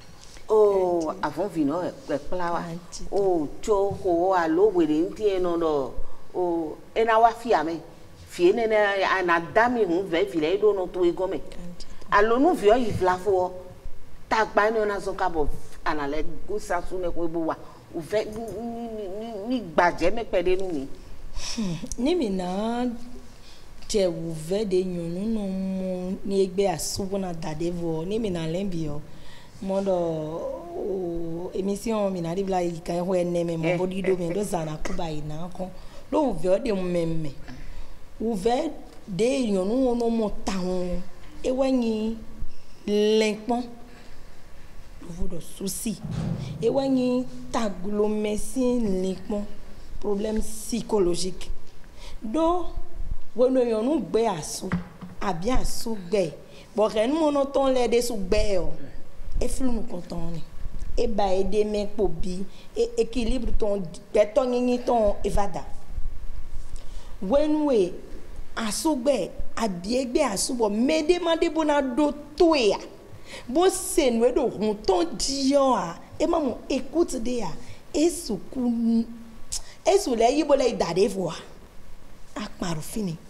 oh avant vino e plawa oh cho ko alo we de nti no no oh ena wa fi ame fi ne na na dami hu ve fi le do no to igome alo no vi o yi flafo ta gba ni ona so ka bo ana le go sa su ne ko bo wa o ve ni gbaje me pede nu ni ni mi na je wo ve de nyunu no mo ni egbe asubo na dade vo ni mi na lembi o modo émission mi na ri bla yi kan ho ene me mo bodi do me do zana ku ba yi na ko lo ve de mmemme wo ve de nyunu no mo ta ho e wanyi lenpon vous de souci et wanyi taglomesin lenpon problème psychologique do wono yonu gbe asu abi asu gbe bo ren mono ton le de su gbe o e flou nous content e ba aider men pobi e équilibre ton beton ni ton evada when we asu gbe abi egbe asu bo me demander bona do to ya bo se no do hon ton dio a e mamu écoute de ya e suku e su le yibo le dade voa akparu fini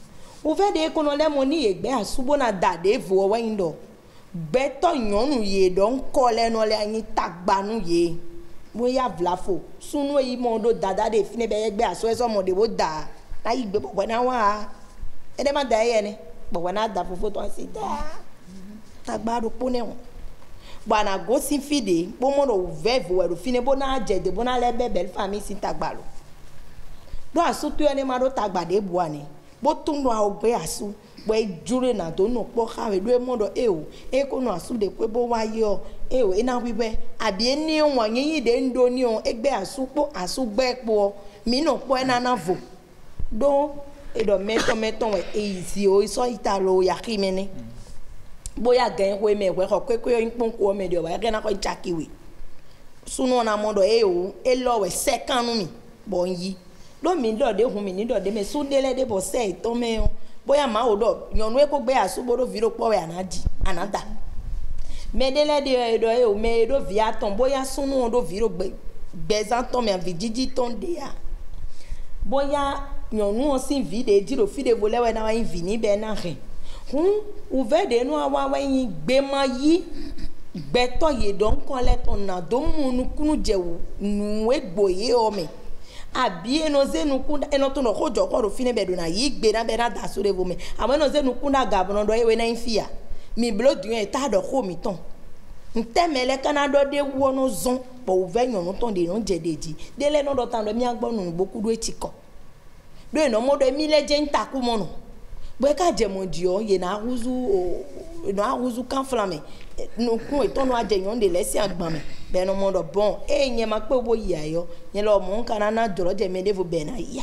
Ouve de kono le moni egbe asubo na dade vo wa indo. Beto nyonu ye don kole no le anyi tagbanu ye. Boya vlafo. Sunu yi mondo dada de fine be egbe aso eso mo de wo da. Na igbe bo na wa. E de ma da ye ni. Bo wa na da fofo to asi da. Tagbadu pone won. Bwana go sin fide, bo mo do vevo e fine bo na je de bo na le bebel famille sin tagbalo. Do asu tu ene ma do tagbade bo ani. Bo tun do ogbe asu. Bo e jure na do no po kawe do e mo do e o. E ko no asu de pe bo wa yo. E o e na wiwe abi eni won yin de ndo ni o egbe asu po asu gbe po. Mi no po e na na vo. Do e do meto meto e isi o so italo ya kimene. Boya gen we me we ko ko yin pon ko me de o ba gen na ko chakiwe sunu na modo e o e lo we second mi bon yi do mi do de hun mi ni do de me su de le de bo se to me o boya ma o do yonu e ko gbe asubo do viro po we anaji anada me de le de do e o me do via ton boya sunu do viro gbe gbezan ton me vidiji ton de ya boya yonu o sin vide jiro fide vole we na wa vini be na rin hun ouve de no awa wa yin gbe ma yi gbeto ye don kole ton na do munu kunu jewu nu egboye o me abi eno zenu kunda eno to no hojo ko ro fine be do na yi gbe na be na da so revo me amo eno zenu kunda gabon do ewe na infia mi blood yen ta do ko mi ton ntemele kana do de wo no zon bo ouve yon no ton de no jedeji de le no do tan do mi agbon nu boku do etiko do eno mo do mi le je ntaku mo no Bweka jemodio ye na ahuzu o no ahuzu kan flame no kun eton no ajeyon de lesi agban me be no mo do bon e yen ma pe wo yi ayo yen lo mo kan na doro je me devo be na ya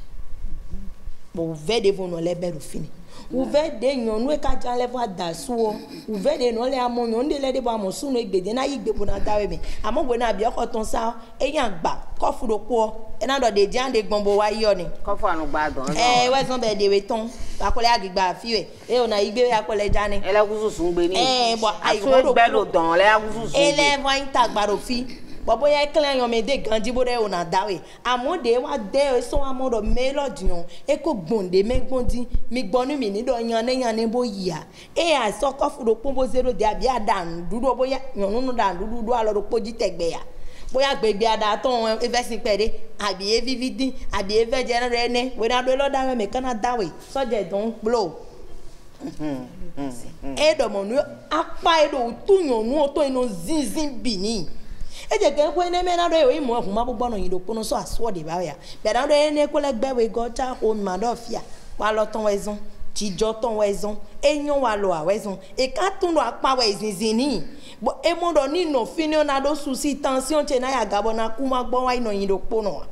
bo ve devo no le beru fini u ve de yon no e ka jan le va da su o u ve de no le amo yon de le de bo amo su no egbede na yigbe bo na dawe me amo bo na bi oko ton sa e yan gba ko fu do po e na do de jan de gbon bo wa yo ni ko fu anu gba don eh we son be de we ton akole agigba fiwe e ona igbe akole jani ele gusu sun gbe ni eh bo ayi wo gbe lo don le gusu sun ele va intagbaro fi bobo ya clan yon me de ganji bo de ona dawe amode wa de so amodo melody yon e ko gbonde me gbondi mi gbonu mi ni do yan ne yan ne bo ya e a so ko fu do pon bo zero de abi adan dudu boya yon nu dan dudu do alo do poji tegbe ya boya gbegbe ada ton e vesin pede abi e vividi abi e veje re ne we na do lo dawe me kana dawe so je don blow e do mo nu apa e do tu yon nu to ino zinzin bini eje ke ko ene me na do e mo ehun ma gbogbo no yin do pono so aso de ba ya be na do ene ko le gbe we gocha on ma do fia wa lo ton wezon ti jo ton wezon eyan wa lo awezon e ka tun do apa we zinzin ni bo e mo do ni no fini na do su si tension che na ya gabo na ku ma gbo wa ino yin do pono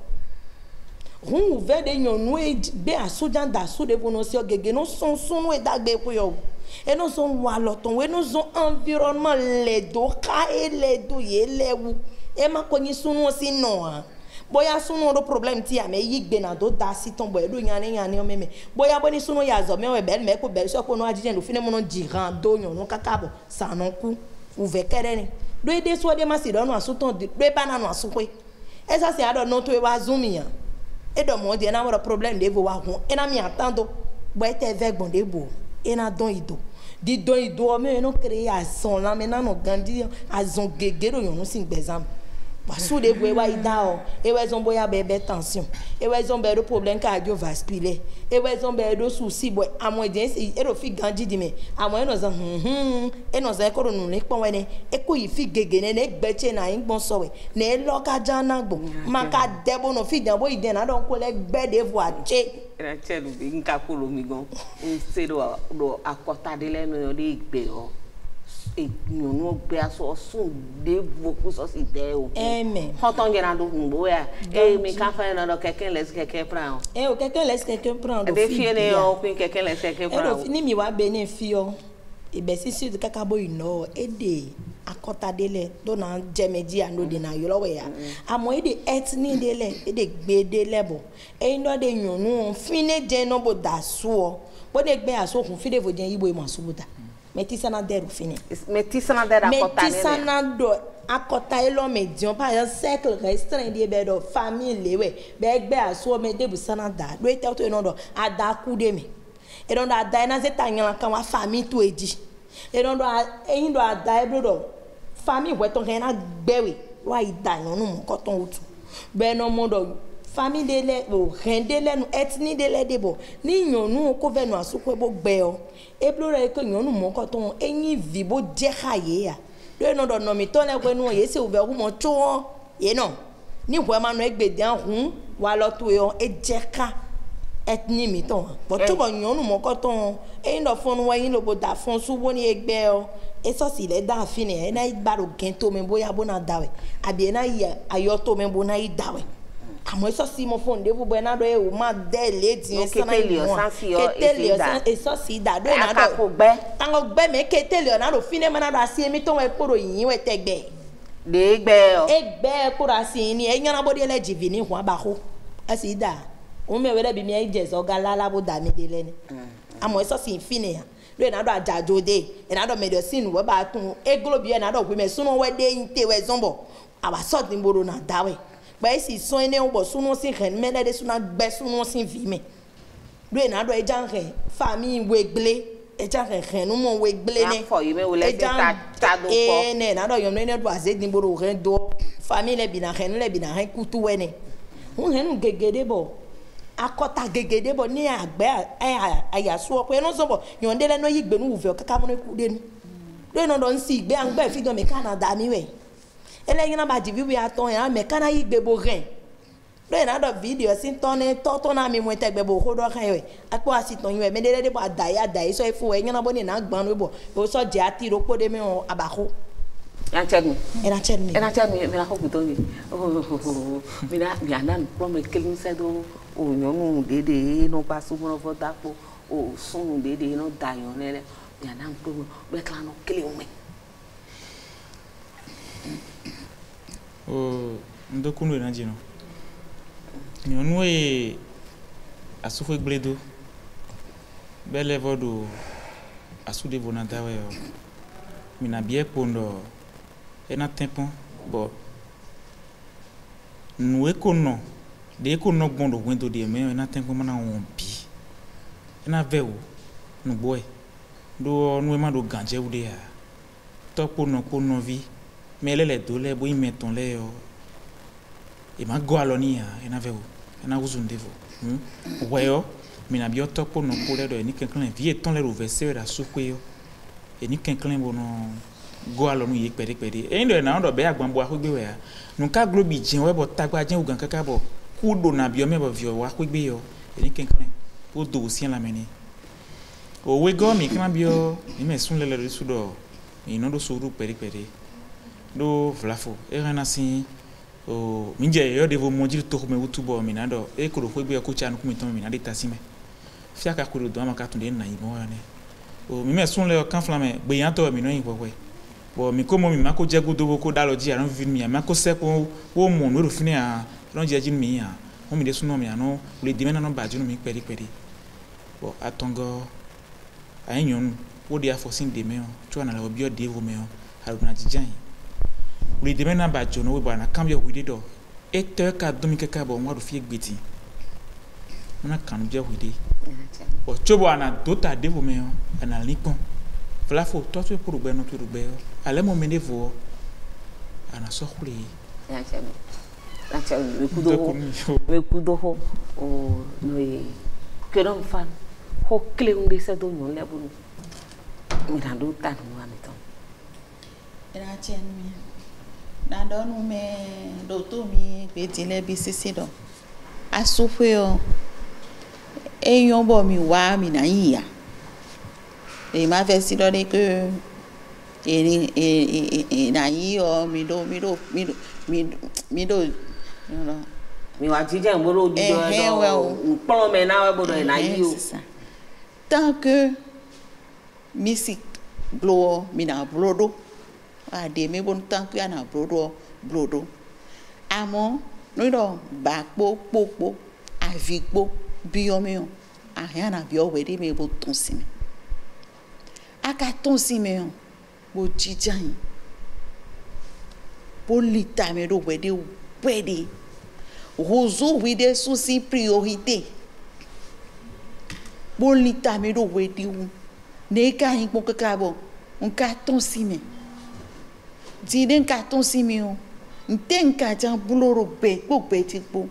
hun ve de yon nu e be asojan da so de pono si ogege no son sunu e dagbe ku yo et nous sommes waloton we nous sommes environnement les do ka e les do ye lewu e ma ko ni sunu si no a boya sunu do problem ti ame yigbe na do da si ton boy do yan yan o meme boya bo ni sunu ya zo me we bel me ko bel so ko no ajije no fine mo no jiran do yan no kakabo sa no ku u ve kere ni do e de so de ma si do no asuton do e ba na no asukwe e sa si ado no to e wa zumi yan e do mo de na mo problem de vo wa hun e na mi atando boy te ve gbon de bo e na don ido di don ido me no créer azon la me na no gandi azon gegero yon sin gbezam pasu de boy wa ida o e we zon boya bebe tension e we zon be do problème cardiovasculaire e we zon be do souci boy amon de e ro fi gandi di me amon e no zan hm e no zan ko ro nu ni pon we ne e ko yi fi gegene ne gbeche na yin gbon so we ne lo ka jana gbo ma ka debo no fi dan boy den na don ko le gbe de vo ache Rachel bi nka ko lo mi gan o se do do akota de le no de igbe o e yon no gbe aso sun de voku so si de o amen hoton gena do ngbo ya e mi ka fa na do keken les keken pran e o keken les keken pran do fi de fi ne o pin keken les keken pran e ni mi wa be ni fi o e be si si de kakabo ino e de akota dele do na jemeji ando de na yoro we ya amo e de etni dele e de gbe dele bo e ndo de yonu fine de no bo da so bo de gbe aso kun fi de vo den yibo e mo aso bo da metisa na deru fine metisa na deru akota ne metisa na do akota e lo medion pa ya cercle restreint de be do famille we be gbe aso me de bu sana da do e te to no do ada ku de me e don da da na zeta nyala kan wa famille to edi e don do eyin do da e do famille we ton ken na gbewe wa ida yan nu mo ko ton otu be no mo do famille de le o ren de le nu ethnie de le de bo ni yan nu ko ve nu asuko bo gbe o e blo re ko yan nu mo ko ton eyin vi bo je khaye ya do no do no mi ton le ko nu ye se o be ku mo cho ye no ni we ma no egbede ahun wa lo to yo e je ka ethnie mi ton bo to bo yan nu mo ko ton eyin do fon wa yin lo bo da fon su bo ni egbe o e so si le da fini e na baro gento me boya bo na dawe abi na ya ayoto me bo na i dawe àmọ́ eso si mo fon de bu bo na do e o ma de le din so na ile o ketele o eso si da do na do aka ko gbe tango gbe me ketele o na do fine ma na do asi emi ton we poro yin we tegbe de gbe o e gbe poro asi ni e yan na bo de le jivi ni hun aba ko asi da o me we le bi mi e je so galala bo da mi de le ni àmọ́ eso si fine ya do na do ajajo de e na do medicine we ba tun e globi e na do we me sunu we de inte we zombo aba so tin boro na dawe ba isi so ene o bo sunu sin ren mele de sunu gbe sunu sin vi me do na do e jan ren famille we gble e jan ren ren mo we gble ne e jan ta do ko e ne na do yom ne do aze din boro ren do famille le bi na ren le bi na ren kutu we ne un ren gegede bo akota gegede bo ni agbe aya so ko e no so bo yon de le no yigbe nu uve kaka mo ne ku de nu do no do nsi igbe an gbe fi do me Canada mi we ele yin na ba di bi aton ya me kana yigbe bo ren do na do video sin ton ne to to na mi mo tegbe bo ko do kan we apo asiton yin we me de de bo adai adai so e fu we yin na bo ni na gban we bo o so je ati ro po de mi o abako ya chen e na chen mi e na chen mi me na ko guto ni o mi na mi anan pro me kelin se do o nyonu dede no pa su mo fo dapo o sun dede no dayon le mi anan pro be klan no kelin me o ndo kunu na jino nyonu e asufu egledo bele vodo asude vonanta we mi na bie pondo e na tempo bo nu e kono de kono gbondo gwendo de me e na tempo mana won bi e na vewo nu boy do nu e ma do ganje wude ya topo no kono vi mais les deux les bois mettons les et ma goalonia et na vewo et na uzunde vo weyo mi na bio topo no pole do ni kenkan vie ton le verser la soupe et ni kenkan bo no goalonu ye pere pere e ndo na ndo be agbambo akugbe we ya nu ka globi jin we bo tagba jin ugan kaka bo ku do na bio me bo vio wa akugbe yo e ni kenkan o do si la meni o we go mi kan bio ni me sun le le su do mi no do suru pere pere do vlafo e rana si o minje yo devo monjil to me utubo mi na do e ko ro ko gbe ko cha nu ku mi ton mi na de tasime fia ka ko do ma ka tun de na yi mo ne o mi me sun le kan flame gbe yan to mi no yin popo bo mi ko mo mi ma ko je gudo ko da lo ji aran vi mi ma ko se ko wo mo no ro fini a ron je ji mi ya mo mi de sun no mi ano le de me na no ba ju mi peri peri bo atongo ayin wo de afosin de me o tu na lo bi o de wo me o haruna jijan le de me na ba jo no we ba na cambio we de do e te ka do mi keka bo wa do fi egbeti na kan je we de o chobo ana do ta de wo me o ana lipon flafo to to pour gbe no to gbe o ale mo me de vo ana so khule ya che ya che we kudo we kudo ho o no e que non fan ho kle un de se do nyon le bu mi na do ta no ami ton era chen mi na do nu me do to mi pe ti le bi sisi do asufe o eyan bo mi wa mi na yin ya e ma fe si do de que e e e na yi o mi do mi do mi do mi do no mi wa jije mo ro di do do npon me na we bodo na yi o tant que mi si blo mi na blodo a de me bon tant que na blodo blodo amo no do ba po po po avi po bi o me o a rien na bi o we de me bo ton si me aka ton si me o bo jijan bo lita me do we de we de rozo we de souci priorité bolita me do wedi u ne ka hin po ka bo un carton sime di den carton sime o nten ka jan buloro be po be ti po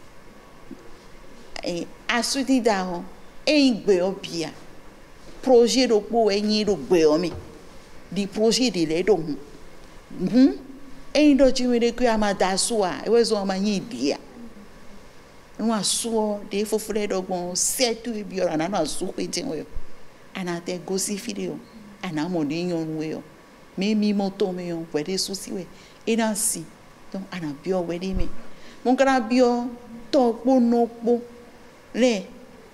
e asuti da ho e gbe obia projet do po e yin do gbe o mi di projet de le do hu e do ji me de ku amada so a e we zo ma yin dia no aso de fofure do gbon setu e bi ora na na so pe tin we ana te gosi video ana mo de yon we yo me mi mo to me yo we de so si we e na si donc ana bio we de me mon kana bio to po no po le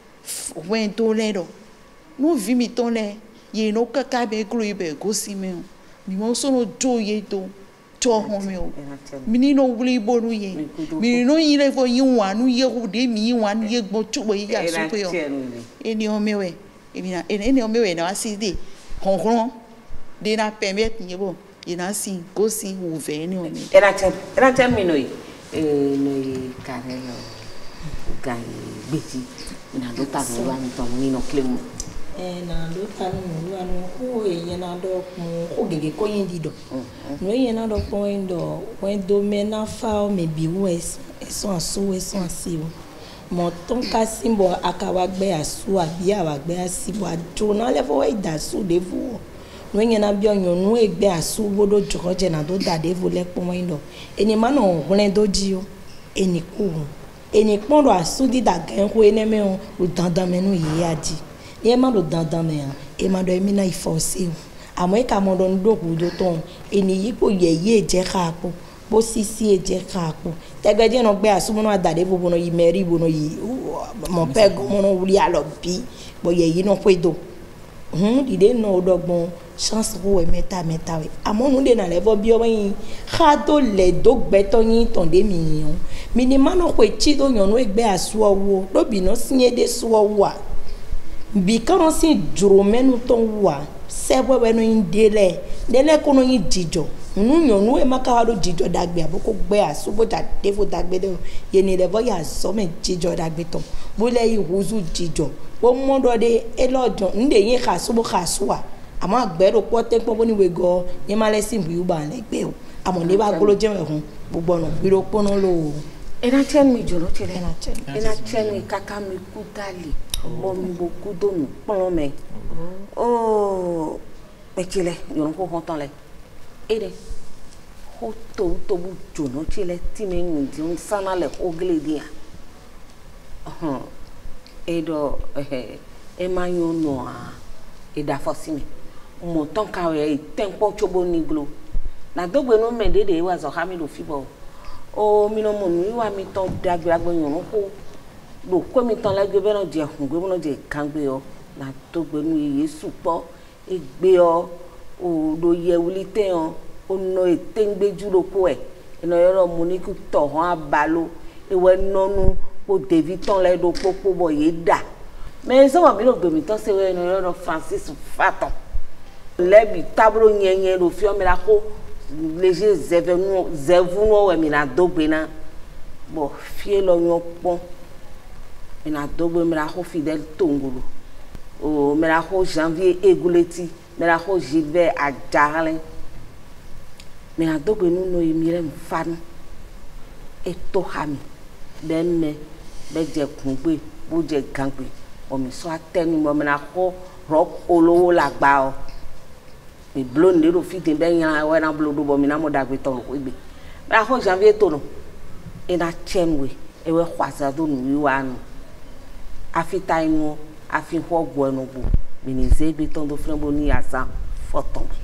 wen to le do no vi mi to le ye no kaka be gru be gosi me mi mo so no do ye do to ho me o mi no wuli bonu ye mi no yin le fo yin wa nu ye ku de mi yin wa nu ye gbo tu we ya so pe o eni o me we emi na eni o me we na asi de konkron de na permet ni bo ye na si go si wo ve ni o me era chen era chen mi no yi eh no yi kare yo ga beji na do ta no wa mi to mi no klem eh na do ta no wa no ko ye na do ko gege ko yin di do no ye na do ko yin do when do me na fa o me bi wes so aso so asiwo mo ton ka simbo akawa gbe asu abi awa gbe asibo ajo na le fo da su de vo no ye na bi onyo nu egbe asu bodo joje na do da de vo le po mo yin do eni ma no hunle do ji o eni ku eni pon do asu di da gan ko ene me o dandan me nu yi aji e ma do dandan me e ma do emi na ifose o amo e ka mo do ndo ku do ton eni yi po ye ye je ka po bo sisi e je ka po tegbeje no gbe asu mo no adade bo no yi meri bo no yi mo pe go mo no wuri alo bi bo ye yi no pe do hun ide no dogbon chance ko e meta meta we amo nu de na level bi o yin ha to le do gbe to yin ton de mi yan mi ni ma no ko chi do yan no egbe asu owo do bi no sinye de su owo a bi kan si juro menu ton wa sebo we no yin dele dele ko no yin jijo nu yan nu e maka do jijo dagbe aboko gbe asu bo da defo dagbe de ye ni level ya so me jijo dagbe ton bo le yi huzu jijo bo mo do de e lodun nde yin ka so bo ka so a àmọ́ àgbẹ̀rò pọ́ tẹ́pọ́ bó níwèé gan ní malẹ́sìn bí ó bá lẹ́gbẹ̀ẹ́ o àmọ́ ní bá gbóló jẹ́ ẹ̀hún gbogbo ọ̀nà gbèrò pọ́nà lò ó. ẹ̀nà tiẹ̀ mi jọ̀rọ̀ tiẹ̀ ẹ̀nà tiẹ̀ mi kàkà mi kú dálì ọmọ mi bò kú dònù pọ́nlọ́ mẹ́ ooo pẹ̀tìlẹ̀ yọ̀rọ̀ kó hàn tán lẹ̀ ẹ̀ dẹ̀ ó tó tó bú jọ̀nà tiẹ̀ tí mi ń di ń sáná lẹ̀ ó gélé di yà ẹ̀ dọ̀ ẹ̀ máa yọ̀ nù à ẹ̀ dà fọ́ sí mi. Mo ton ka we tempo chobo ni glo na dogbe no me dede wa zo ha mi lo fibo o mi no mo nu wa mi ton dagbe agbo yun ko do ko mi ton la gbe be no je hun gbe no je kan gbe o na dogbe nu Yesu po e gbe o o do ye wuli te o o no e tengbe ju lo ko e eno yoro mo ni ku to han abalo e we nonu o David ton le do popo bo ye da me so ma mi lo gbe mi ton se we eno yoro Francis Faton lebi tablo nyenye lo fi o mi la ko léger zevenu zevunu we mi na dogbe na bo fie lo yon pon mi na dogbe mi la ko Fidèle Tongolo o mi la ko Janvier Eguleti mi la ko Gilbert Ajarlin mi na dogbe nu no mi re mfan e to hami be me be je kunpe bo je ganpe o mi so atenu mo mi na ko rock olowo lagba o mi blon de ro fit be yan wa na blodo bo mi na mo dagbe ton ko gbe ba ko Janvier to no e na chenwe e we khwaza do nu wa nu afita inu afi ho gbo enu gbo mi ni ze be ton do fran bo ni asa foton